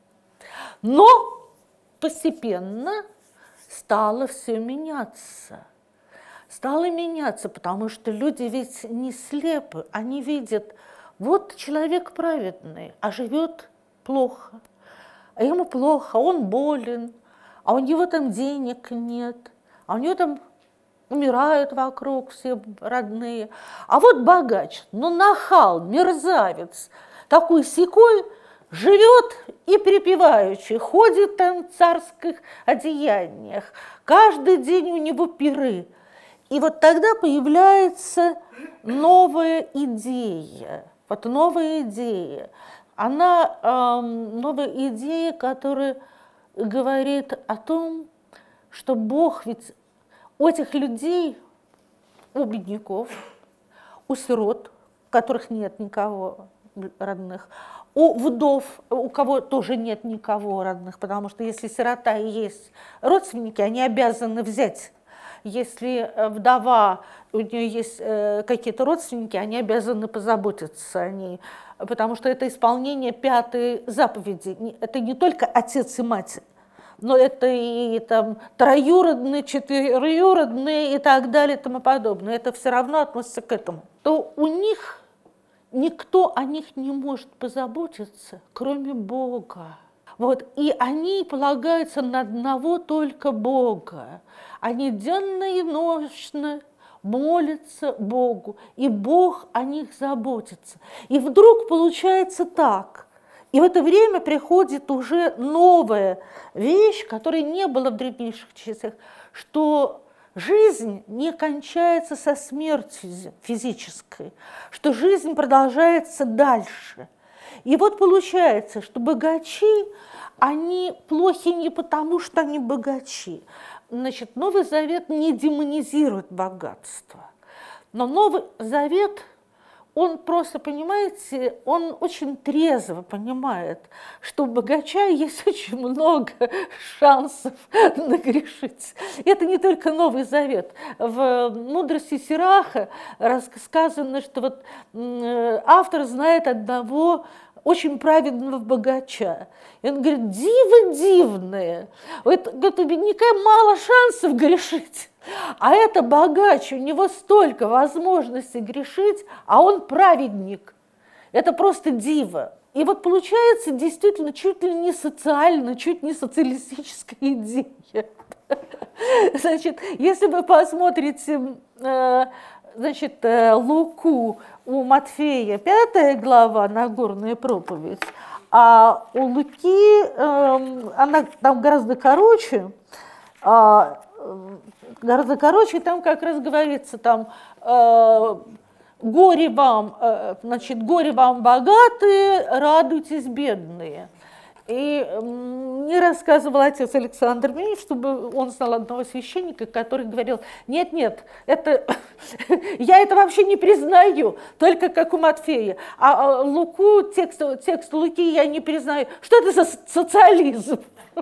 Но постепенно стало все меняться. Стало меняться, потому что люди ведь не слепы, они видят: вот человек праведный, а живет плохо, а ему плохо, он болен, а у него там денег нет, а у него там умирают вокруг все родные. А вот богач, ну нахал, мерзавец, такой-сякой, живет и припеваючи, ходит там в царских одеяниях, каждый день у него пиры. И вот тогда появляется новая идея. Вот новая идея. Она новая идея, которая говорит о том, что Бог ведь у этих людей, у бедняков, у сирот, у которых нет никого родных, у вдов, у кого тоже нет никого родных, потому что если сирота и есть родственники, они обязаны взять. Если вдова, у нее есть какие-то родственники, они обязаны позаботиться о ней, потому что это исполнение 5-й заповеди. Это не только отец и мать, но это и там троюродные, 4-юродные и так далее и тому подобное. Это все равно относится к этому. То у них никто о них не может позаботиться, кроме Бога. Вот. И они полагаются на одного только Бога. Они денно и ночно молятся Богу, и Бог о них заботится. И вдруг получается так. И в это время приходит уже новая вещь, которой не было в древнейших часах, что жизнь не кончается со смертью физической, что жизнь продолжается дальше. И вот получается, что богачи, они плохи не потому, что они богачи. Значит, Новый Завет не демонизирует богатство. Но Новый Завет, он просто, понимаете, он очень трезво понимает, что у богача есть очень много шансов нагрешить. И это не только Новый Завет. В «Мудрости Сираха» рассказано, что вот автор знает одного очень праведного богача. И он говорит, дивы дивные. Это, говорит, у бедняка мало шансов грешить. А это богач, у него столько возможностей грешить, а он праведник. Это просто диво. И вот получается действительно чуть ли не социально, чуть не социалистическая идея. Значит, если вы посмотрите, значит, Луку у Матфея 5 глава, Нагорная проповедь, а у Луки она там гораздо короче, там как раз говорится, там горе вам, значит, горе вам богатые, радуйтесь бедные. И мне рассказывал отец Александр Минич, чтобы он знал одного священника, который говорил, нет, это, я это вообще не признаю, только как у Матфея. А Луку, текст Луки я не признаю. Что это за социализм?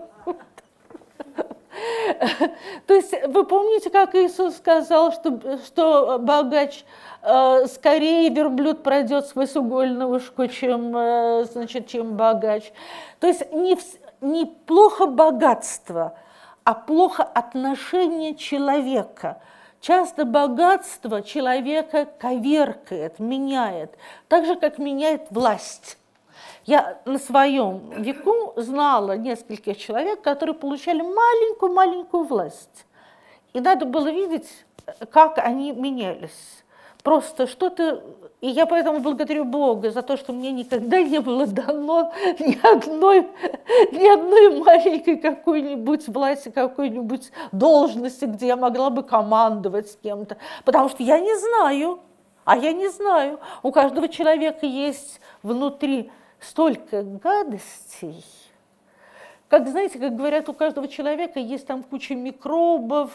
То есть вы помните, как Иисус сказал, что богач скорее верблюд пройдет сквозь угольное ушко, чем богач. То есть не плохо богатство, а плохо отношение человека. Часто богатство человека коверкает, меняет, так же, как меняет власть. Я на своем веку знала нескольких человек, которые получали маленькую власть. И надо было видеть, как они менялись. Просто что-то... И я поэтому благодарю Бога за то, что мне никогда не было дано ни одной маленькой какой-нибудь власти, какой-нибудь должности, где я могла бы командовать с кем-то. Потому что я не знаю, У каждого человека есть внутри столько гадостей. Как, знаете, как говорят, у каждого человека есть там куча микробов,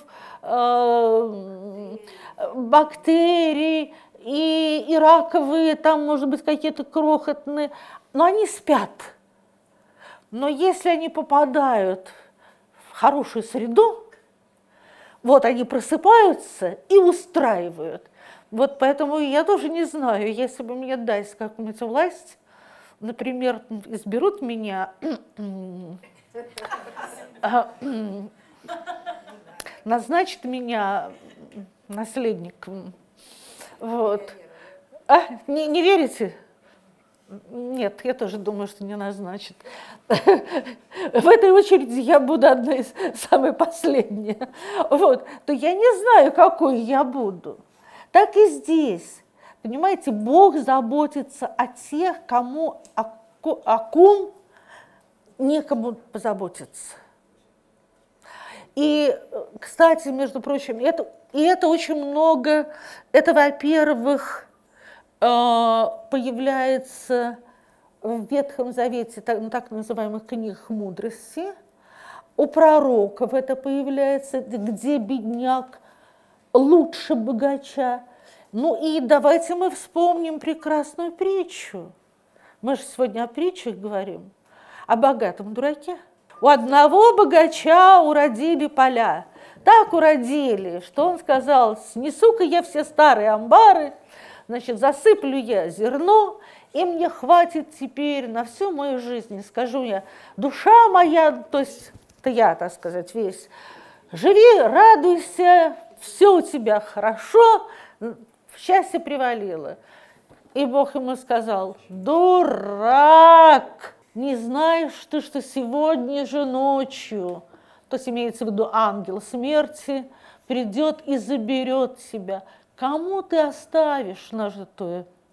бактерий и раковые, там, может быть, какие-то крохотные, но они спят. Но если они попадают в хорошую среду, вот они просыпаются и устраивают. Вот поэтому я тоже не знаю, если бы мне дать какую-нибудь власть, например, изберут меня, назначат меня наследником. Вот. Не верите? Нет, я тоже думаю, что не назначат. В этой очереди я буду одна из самых последних. Вот. То я не знаю, какой я буду. Так и здесь. Понимаете, Бог заботится о тех, о ком некому позаботиться. И, кстати, между прочим, это очень много, это, во-первых, появляется в Ветхом Завете, так называемых книгах мудрости, у пророков это появляется, где бедняк лучше богача. Ну и давайте мы вспомним прекрасную притчу. Мы же сегодня о притчах говорим, о богатом дураке. У одного богача уродили поля. Так уродили, что он сказал, снесу-ка я все старые амбары, значит, засыплю я зерно, и мне хватит теперь на всю мою жизнь. Скажу я, душа моя, то есть это я, так сказать, весь, живи, радуйся, все у тебя хорошо, счастье привалило. И Бог ему сказал, дурак, не знаешь ты, что сегодня же ночью, то есть имеется в виду ангел смерти, придет и заберет тебя. Кому ты оставишь нажитую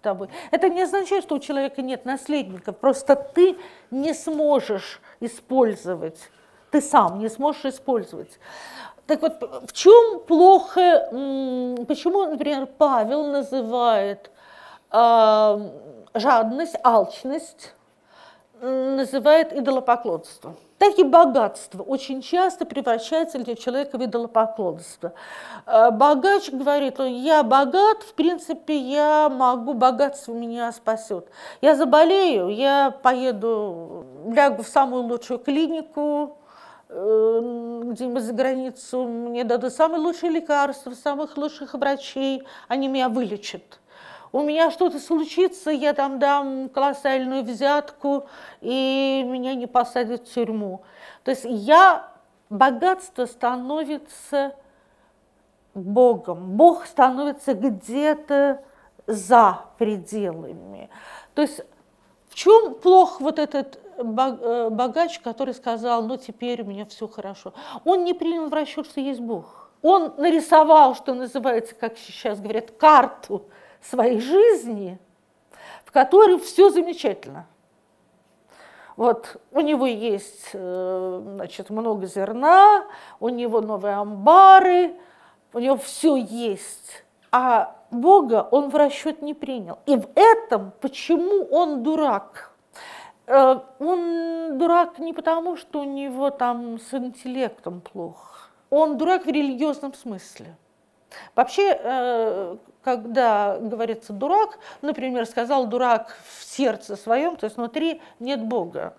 тобой. Это не означает, что у человека нет наследников, просто ты не сможешь использовать, ты сам не сможешь использовать. Так вот, в чем плохо, почему, например, Павел называет жадность, алчность, называет идолопоклонством. Так и богатство очень часто превращается для человека в идолопоклонство. Богач говорит, я богат, в принципе, я могу, богатство меня спасет. Я заболею, я поеду, лягу в самую лучшую клинику, где-нибудь за границу, мне дадут самые лучшие лекарства, самых лучших врачей, они меня вылечат. У меня что-то случится, я там дам колоссальную взятку, и меня не посадят в тюрьму. То есть богатство становится Богом, Бог становится где-то за пределами. То есть в чем плох вот этот богач, который сказал, ну теперь у меня все хорошо? Он не принял в расчет, что есть Бог. Он нарисовал, что называется, как сейчас говорят, карту своей жизни, в которой все замечательно. Вот у него есть, значит, много зерна, у него новые амбары, у него все есть, а Бога он в расчет не принял. И в этом почему он дурак? Он дурак не потому, что у него там с интеллектом плохо. Он дурак в религиозном смысле. Вообще, когда говорится дурак, например, сказал дурак в сердце своем, то есть внутри нет Бога.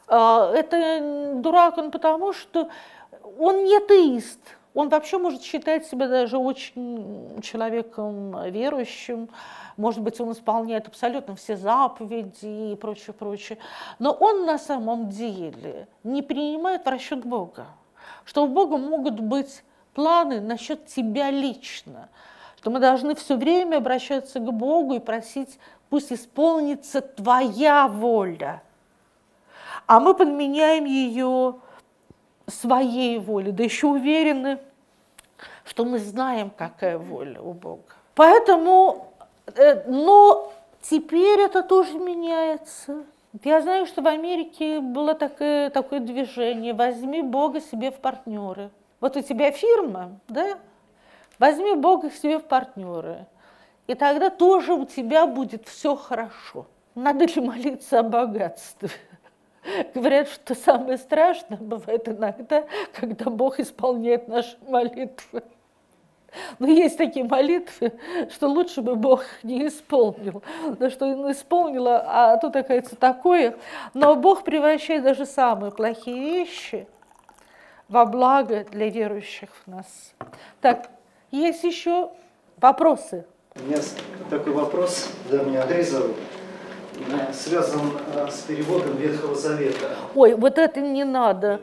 Это дурак он потому, что он не атеист. Он вообще может считать себя даже очень человеком верующим. Может быть, он исполняет абсолютно все заповеди и прочее, прочее. Но он на самом деле не принимает в расчет Бога. Что у Бога могут быть планы насчет тебя лично, что мы должны все время обращаться к Богу и просить, пусть исполнится твоя воля, а мы подменяем ее своей волей, да еще уверены, что мы знаем, какая воля у Бога. Поэтому, но теперь это тоже меняется. Я знаю, что в Америке было такое движение «Возьми Бога себе в партнеры». Вот у тебя фирма, да? Возьми Бога к себе в партнеры, и тогда тоже у тебя будет все хорошо. Надо ли молиться о богатстве? Говорят, что самое страшное бывает иногда, когда Бог исполняет наши молитвы. Но есть такие молитвы, что лучше бы Бог не исполнил. Да что он исполнил, а тут оказывается такое. Но Бог превращает даже самые плохие вещи во благо для верующих в нас. Так, есть еще вопросы? У меня такой вопрос, да, меня Андрей зовут, связан с переводом Ветхого Завета. Ой, вот это не надо.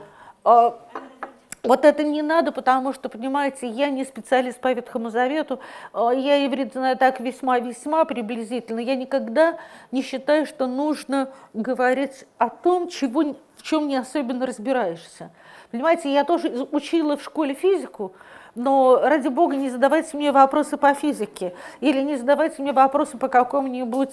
Вот это не надо, потому что, понимаете, я не специалист по Ветхому Завету, я иврит знаю так весьма-весьма приблизительно. Я никогда не считаю, что нужно говорить о том, в чем не особенно разбираешься. Понимаете, я тоже учила в школе физику, но, ради бога, не задавайте мне вопросы по физике или не задавайте мне вопросы по какому-нибудь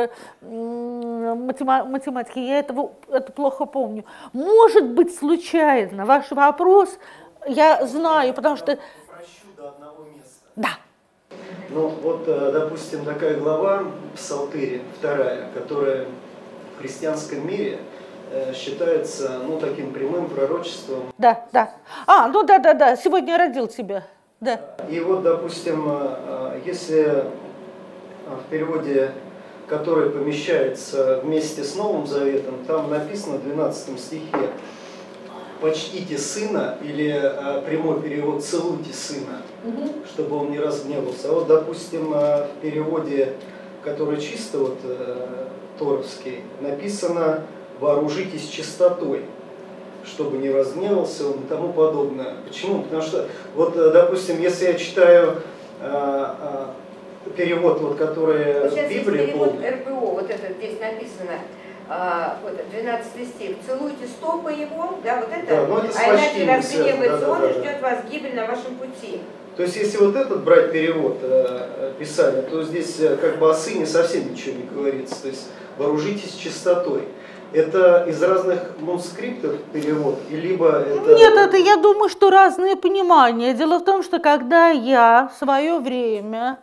математике. Я это плохо помню. Может быть, случайно ваш вопрос я знаю, потому что... Прощу до одного места. Да. Ну, вот, допустим, такая глава в Псалтыре, 2, которая в христианском мире считается, ну, таким прямым пророчеством. Да, да. Ну да, сегодня я родил тебя. Да. И вот, допустим, если в переводе, который помещается вместе с Новым Заветом, там написано в 12 стихе «Почтите сына» или прямой перевод «целуйте сына», чтобы он не разгневался. А вот, допустим, в переводе, который чисто вот торовский, написано «вооружитесь чистотой», чтобы не разгневался он и тому подобное. Почему? Потому что, вот, допустим, если я читаю перевод, вот, который вот в Библии перевод РПО, вот это здесь написано, вот 12 стих, «Целуйте стопы его», да, вот это, да, это а иначе разгневается он и ждет вас гибель на вашем пути. То есть, если вот этот брать перевод Писания, то здесь как бы о сыне совсем ничего не говорится. То есть, вооружитесь чистотой. Это из разных манускриптов перевод, и либо это... Нет, это, я думаю, что разные понимания. Дело в том, что когда я в свое время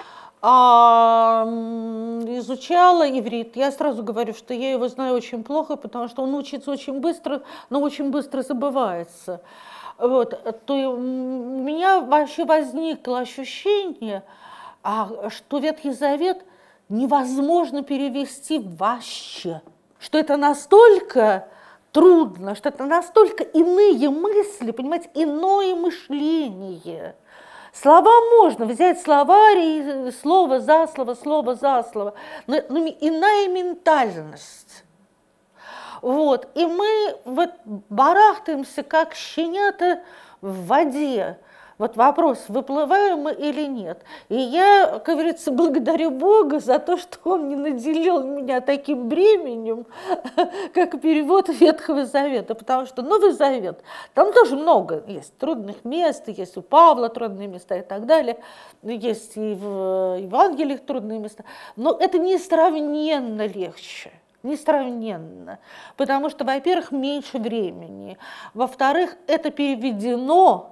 изучала иврит, я сразу говорю, что я его знаю очень плохо, потому что он учится очень быстро, но очень быстро забывается. Вот, то у меня вообще возникло ощущение, что Ветхий Завет невозможно перевести вообще. Что это настолько трудно, что это настолько иные мысли, понимаете, иное мышление. Слова можно взять словарь и слово за слово, но иная ментальность. Вот. И мы вот барахтаемся, как щенята в воде. Вот вопрос, выплываем мы или нет. И я, как говорится, благодарю Бога за то, что Он не наделил меня таким бременем, как перевод Ветхого Завета. Потому что Новый Завет, там тоже много есть трудных мест, есть у Павла трудные места и так далее, есть и в Евангелиях трудные места. Но это несравненно легче. Несравненно. Потому что, во-первых, меньше времени. Во-вторых, это переведено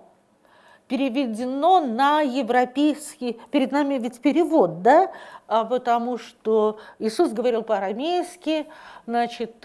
на европейский, перед нами ведь перевод, да, потому что Иисус говорил по-арамейски, значит,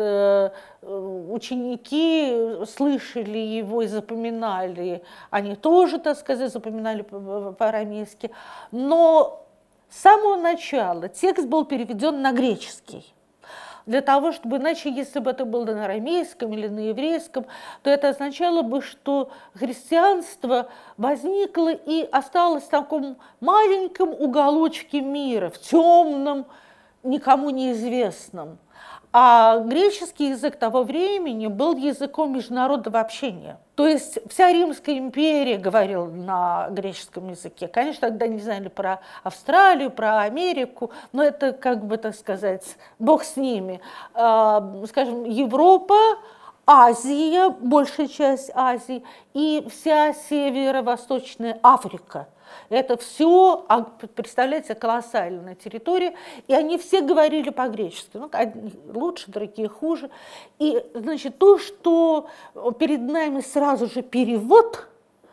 ученики слышали его и запоминали, они тоже, так сказать, запоминали по-арамейски, но с самого начала текст был переведен на греческий. Для того, чтобы, иначе, если бы это было на арамейском или на еврейском, то это означало бы, что христианство возникло и осталось в таком маленьком уголочке мира, в темном, никому неизвестном. А греческий язык того времени был языком международного общения. То есть вся Римская империя говорила на греческом языке. Конечно, тогда не знали про Австралию, про Америку, но это, как бы, так сказать, бог с ними. Скажем, Европа, Азия, большая часть Азии и вся северо-восточная Африка. Это все, представляете, колоссальная территория, и они все говорили по-гречески. Ну, одни лучше, другие хуже. И, значит, то, что перед нами сразу же перевод,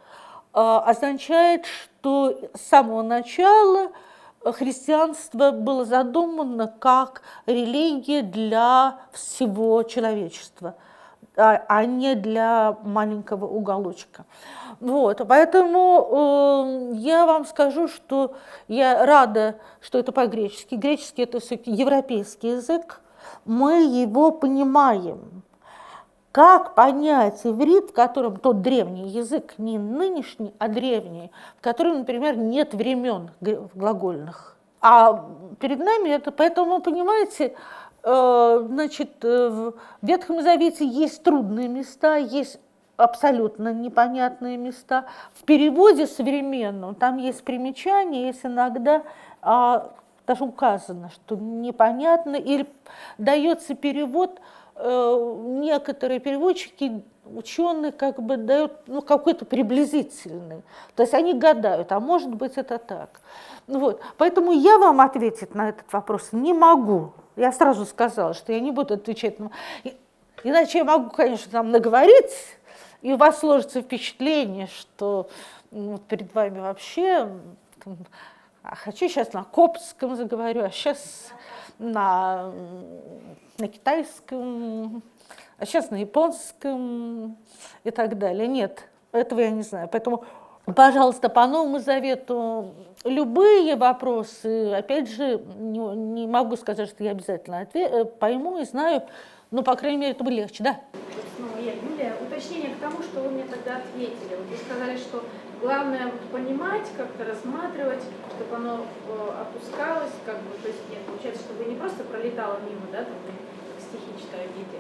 означает, что с самого начала христианство было задумано как религия для всего человечества, а не для маленького уголочка. Вот, поэтому я вам скажу, что я рада, что это по-гречески. Греческий – это все-таки европейский язык, мы его понимаем. Как понять иврит, в котором тот древний язык, не нынешний, а древний, в котором, например, нет времен глагольных. А перед нами это, поэтому, понимаете, значит, в Ветхом Завете есть трудные места, есть абсолютно непонятные места. В переводе современном там есть примечания, есть иногда даже указано, что непонятно, или дается перевод, некоторые переводчики, ученые как бы дают какой-то приблизительный. То есть они гадают, а может быть это так. Вот. Поэтому я вам ответить на этот вопрос не могу. Я сразу сказала, что я не буду отвечать. Иначе я могу, конечно, там наговорить, и у вас сложится впечатление, что перед вами вообще... хочу сейчас на коптском заговорю, а сейчас на китайском, а сейчас на японском и так далее. Нет, этого я не знаю. Поэтому, пожалуйста, по Новому Завету любые вопросы, опять же, не могу сказать, что я обязательно пойму и знаю, но, по крайней мере, это будет легче, да? Снова я, Юлия, уточнение к тому, что вы мне тогда ответили. Вот вы сказали, что главное понимать, как-то рассматривать, чтобы оно опускалось, как бы, то есть нет, получается, чтобы не просто пролетало мимо, да, там, как стихи читаете.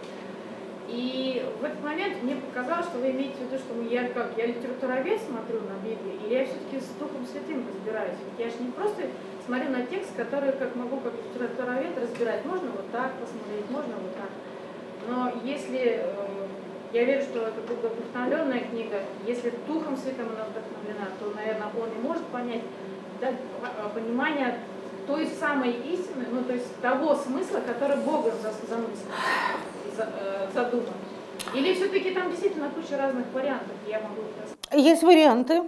И в этот момент мне показалось, что вы имеете в виду, что я литературовед смотрю на Библию, или я все-таки с Духом Святым разбираюсь. Ведь я же не просто смотрю на текст, который как могу как литературовед разбирать. Можно вот так посмотреть, можно вот так. Но если я верю, что это вдохновленная книга. Если Духом Святым она вдохновлена, то, наверное, он и может понять, дать понимание той самой истины, ну, то есть того смысла, который Богом замыслил, задуман. Или все-таки там действительно куча разных вариантов, я могу рассказать? Есть варианты.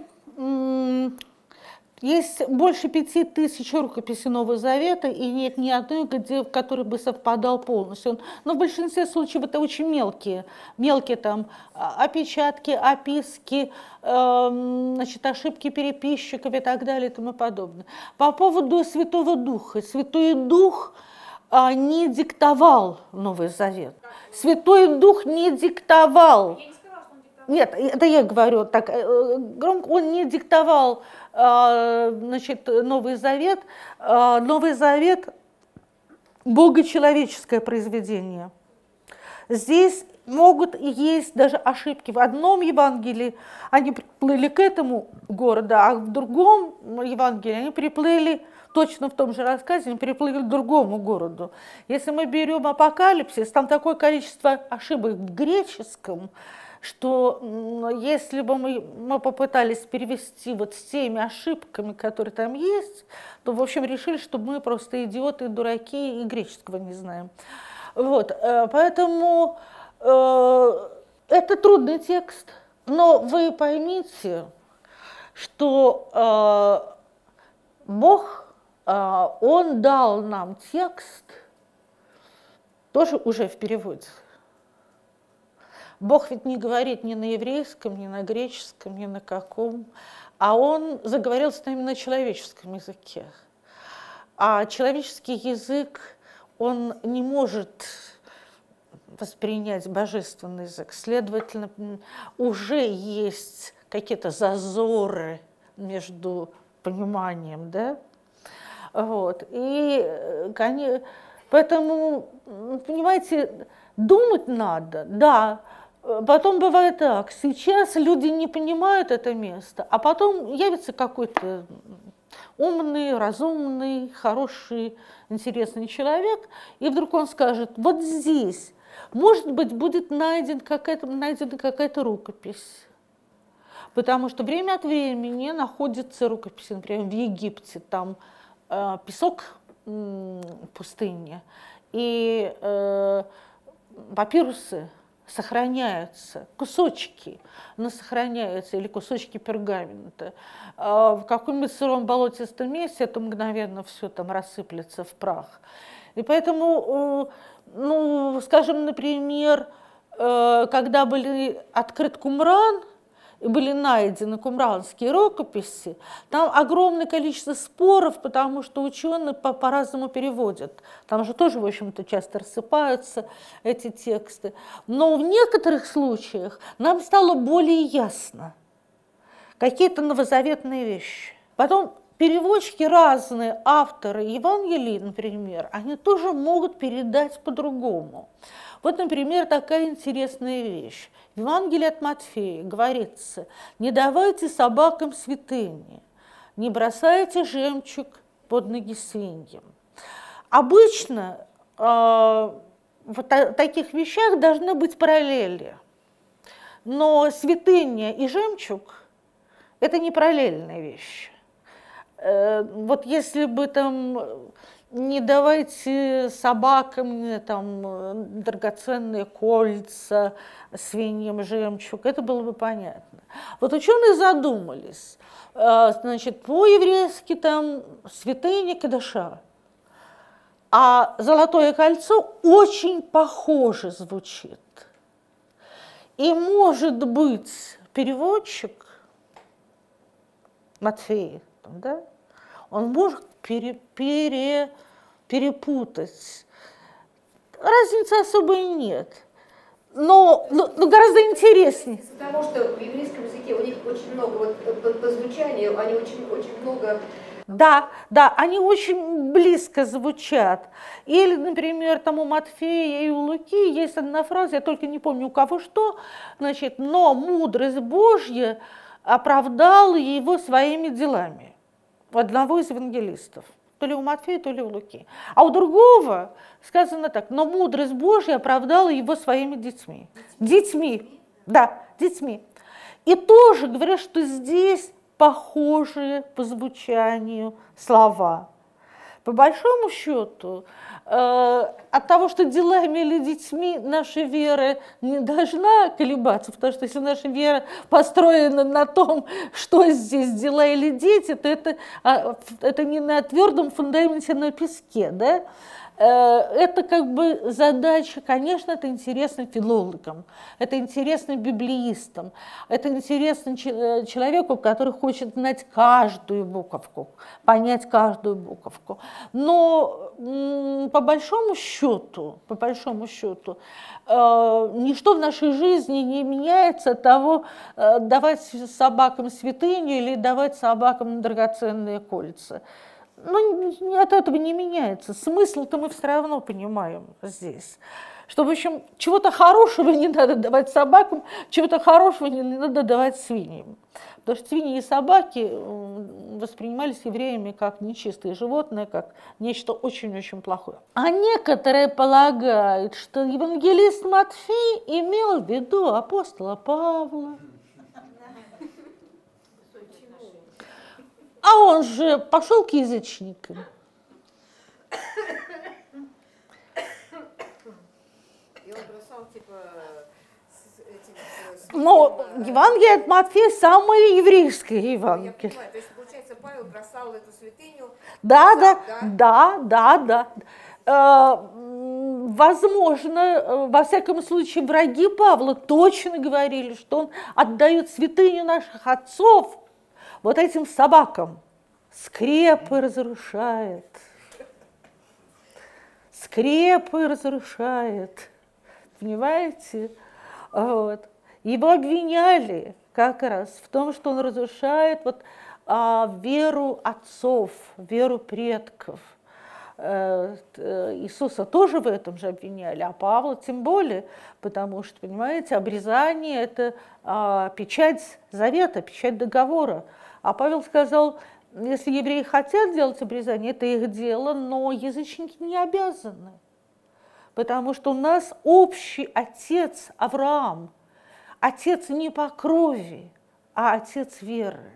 Есть больше 5000 рукописей Нового Завета, и нет ни одной, в которой бы совпадал полностью. Но в большинстве случаев это очень мелкие там опечатки, описки, значит, ошибки переписчиков и так далее и тому подобное. По поводу Святого Духа. Святой Дух не диктовал Новый Завет. Святой Дух не диктовал. Нет, это я говорю так громко, он не диктовал, значит, Новый Завет. Новый Завет – богочеловеческое произведение. Здесь могут и есть даже ошибки. В одном Евангелии они приплыли к этому городу, а в другом Евангелии они приплыли, точно в том же рассказе, они приплыли к другому городу. Если мы берем Апокалипсис, там такое количество ошибок в греческом, что если бы мы попытались перевести вот с теми ошибками, которые там есть, то, в общем, решили, что мы просто идиоты, дураки и греческого не знаем. Вот, поэтому это трудный текст, но вы поймите, что Бог, Он дал нам текст, тоже уже в переводе. Бог ведь не говорит ни на еврейском, ни на греческом, ни на каком, а Он заговорил с нами на человеческом языке. А человеческий язык, он не может воспринять божественный язык. Следовательно, уже есть какие-то зазоры между пониманием, да? Вот. И поэтому, понимаете, думать надо, да. Потом бывает так, сейчас люди не понимают это место, а потом явится какой-то умный, разумный, хороший, интересный человек, и вдруг он скажет, вот здесь, может быть, будет найдена какая-то рукопись. Потому что время от времени находятся рукописи, например, в Египте, там песок в пустыне, и папирусы сохраняются, кусочки, но сохраняются, или кусочки пергамента. В каком-нибудь сыром болотистом месте это мгновенно все там рассыплется в прах. И поэтому, ну, скажем, например, когда были открыт Кумран, и были найдены кумранские рукописи, там огромное количество споров, потому что ученые по-разному переводят. Там же тоже, в общем-то, часто рассыпаются эти тексты. Но в некоторых случаях нам стало более ясно какие-то новозаветные вещи. Потом переводчики разные, авторы Евангелий, например, они тоже могут передать по-другому. Вот, например, такая интересная вещь. В Евангелии от Матфея говорится: не давайте собакам святыни, не бросайте жемчуг под ноги свиньям. Обычно в таких вещах должны быть параллели, но святыня и жемчуг – это не параллельные вещи. Вот если бы там не давайте собакам там драгоценные кольца, свиньям жемчуг, это было бы понятно. Вот ученые задумались, значит, по-еврейски там святыня кадаша, а золотое кольцо очень похоже звучит. И, может быть, переводчик Матфей, да, он может перепутать. Разницы особой нет, но гораздо интереснее. Потому что в еврейском языке у них очень много, вот по звучанию, они очень много... Да, они очень близко звучат. Или, например, там у Матфея и у Луки есть одна фраза, я только не помню у кого что, значит, но мудрость Божья оправдала его своими делами. У одного из евангелистов. То ли у Матфея, то ли у Луки. А у другого сказано так: но мудрость Божья оправдала его своими детьми. Детьми. Да, детьми. И тоже говорят, что здесь похожие по звучанию слова. По большому счету, от того, что делами или детьми, наша вера не должна колебаться, потому что если наша вера построена на том, что здесь дела или дети, то это не на твердом фундаменте, а на песке, да? Это как бы задача, конечно, это интересно филологам, это интересно библеистам, это интересно человеку, который хочет знать каждую буковку, понять каждую буковку. Но по большому счету, ничто в нашей жизни не меняется от того, давать собакам святыню или давать собакам драгоценные кольца. Ну, от этого не меняется. Смысл-то мы все равно понимаем здесь. Что, в общем, чего-то хорошего не надо давать собакам, чего-то хорошего не надо давать свиньям. Потому что свиньи и собаки воспринимались евреями как нечистые животные, как нечто очень-очень плохое. А некоторые полагают, что евангелист Матфей имел в виду апостола Павла. А он же пошел к язычникам. И он бросал, типа, Но Евангелие от Матфея самое еврейское Евангелие. Я понимаю, то есть, получается, Павел бросал эту святыню. Да. Возможно, во всяком случае, враги Павла точно говорили, что он отдает святыню наших отцов вот этим собакам. Скрепы разрушает. Понимаете? Вот. Его обвиняли как раз в том, что он разрушает веру отцов, веру предков. Иисуса тоже в этом же обвиняли, а Павла тем более, потому что, понимаете, обрезание – это печать завета, печать договора. А Павел сказал, если евреи хотят делать обрезание, это их дело, но язычники не обязаны, потому что у нас общий отец Авраам, отец не по крови, а отец веры.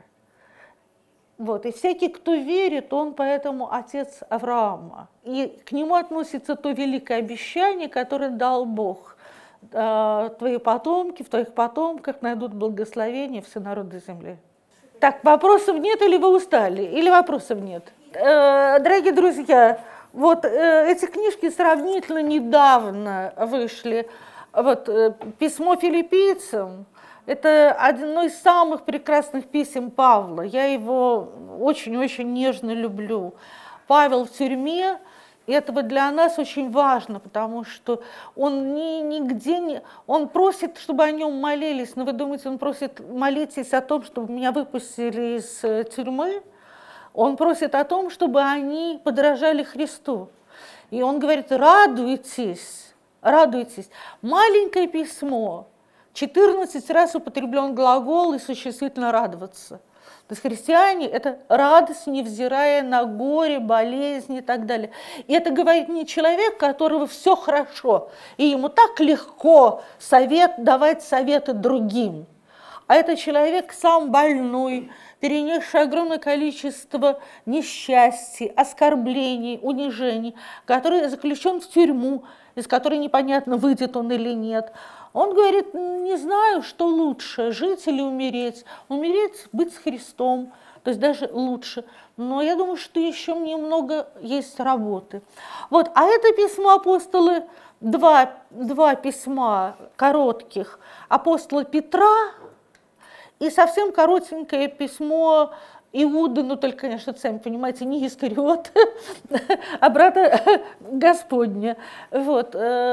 Вот, и всякий, кто верит, он поэтому отец Авраама. И к нему относится то великое обещание, которое дал Бог. Твои потомки, в твоих потомках найдут благословение все народы земли. Так, вопросов нет или вы устали? Или вопросов нет? Дорогие друзья, вот эти книжки сравнительно недавно вышли. Вот, «Письмо филиппийцам». Это одно из самых прекрасных писем Павла. Я его очень-очень нежно люблю. Павел в тюрьме, и это для нас очень важно, потому что он нигде не... Он просит, чтобы о нем молились, но вы думаете, он просит молитесь о том, чтобы меня выпустили из тюрьмы? Он просит о том, чтобы они подражали Христу. И он говорит, радуйтесь. Маленькое письмо. 14 раз употреблен глагол и существительно «радоваться». То есть христиане – это радость, невзирая на горе, болезни и так далее. И это говорит не человек, у которого все хорошо, и ему так легко давать советы другим, а это человек сам больной, перенесший огромное количество несчастий, оскорблений, унижений, который заключен в тюрьму, из которой непонятно, выйдет он или нет. Он говорит, не знаю, что лучше, жить или умереть. Умереть, быть с Христом, то есть даже лучше. Но я думаю, что еще немного есть работы. Вот, а это письмо апостолы, два письма коротких апостола Петра и совсем коротенькое письмо Иуды, ну только, конечно, сами понимаете, не Искариот, а брата Господня. Вот.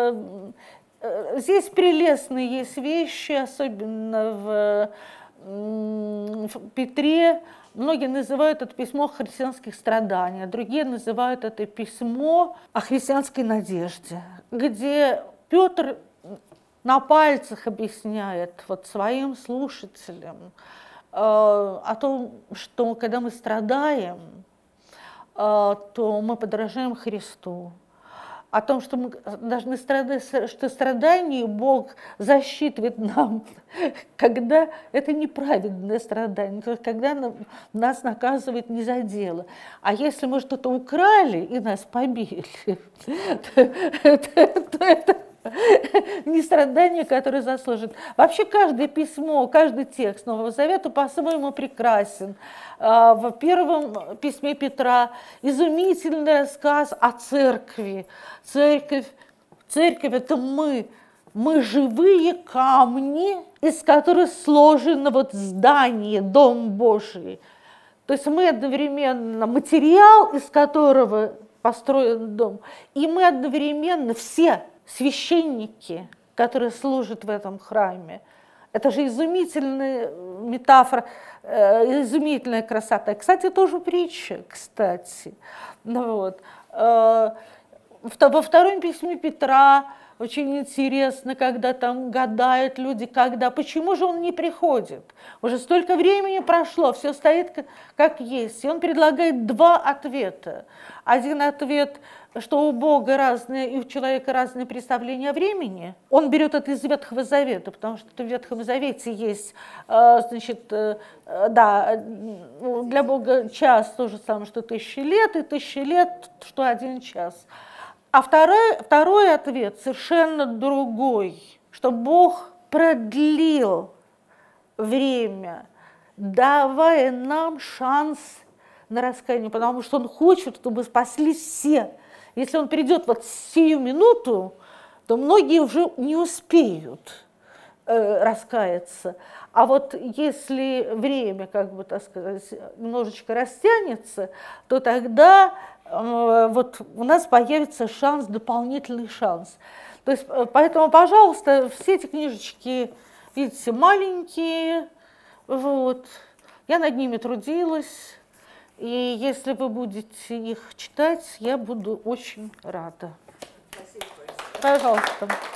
Здесь прелестные есть вещи, особенно в Петре. Многие называют это письмо о христианских страданиях, другие называют это письмо о христианской надежде, где Петр на пальцах объясняет своим слушателям о том, что когда мы страдаем, то мы подражаем Христу. о том, что мы должны страдать, что страдания Бог засчитывает нам, когда это неправедное страдание, то есть когда нас наказывает не за дело. А если мы что-то украли и нас побили, то это не страдание, которое заслужит. Вообще каждое письмо, каждый текст Нового Завета по-своему прекрасен. В первом письме Петра изумительный рассказ о церкви. Церковь это мы живые камни, из которых сложено вот здание, Дом Божий. То есть мы одновременно материал, из которого построен дом, и мы одновременно все священники, которые служат в этом храме. Это же изумительная метафора, изумительная красота. Кстати, тоже притча, кстати. Вот. Во втором письме Петра очень интересно, когда там гадают люди, почему же он не приходит? Уже столько времени прошло, все стоит как есть. И он предлагает два ответа. Один ответ, что у Бога разное и у человека разное представление о времени. Он берет это из Ветхого Завета, потому что в Ветхом Завете есть, значит, да, для Бога час то же самое, что 1000 лет, и 1000 лет, что 1 час. А второй ответ совершенно другой, что Бог продлил время, давая нам шанс на раскаяние, потому что Он хочет, чтобы спаслись все. Если Он придет вот сию минуту, то многие уже не успеют раскаяться. А вот если время, как бы так сказать, немножечко растянется, то тогда вот у нас появится шанс, дополнительный шанс. То есть, поэтому, пожалуйста, все эти книжечки, видите, маленькие, вот, я над ними трудилась, и если вы будете их читать, я буду очень рада. Спасибо большое. Пожалуйста.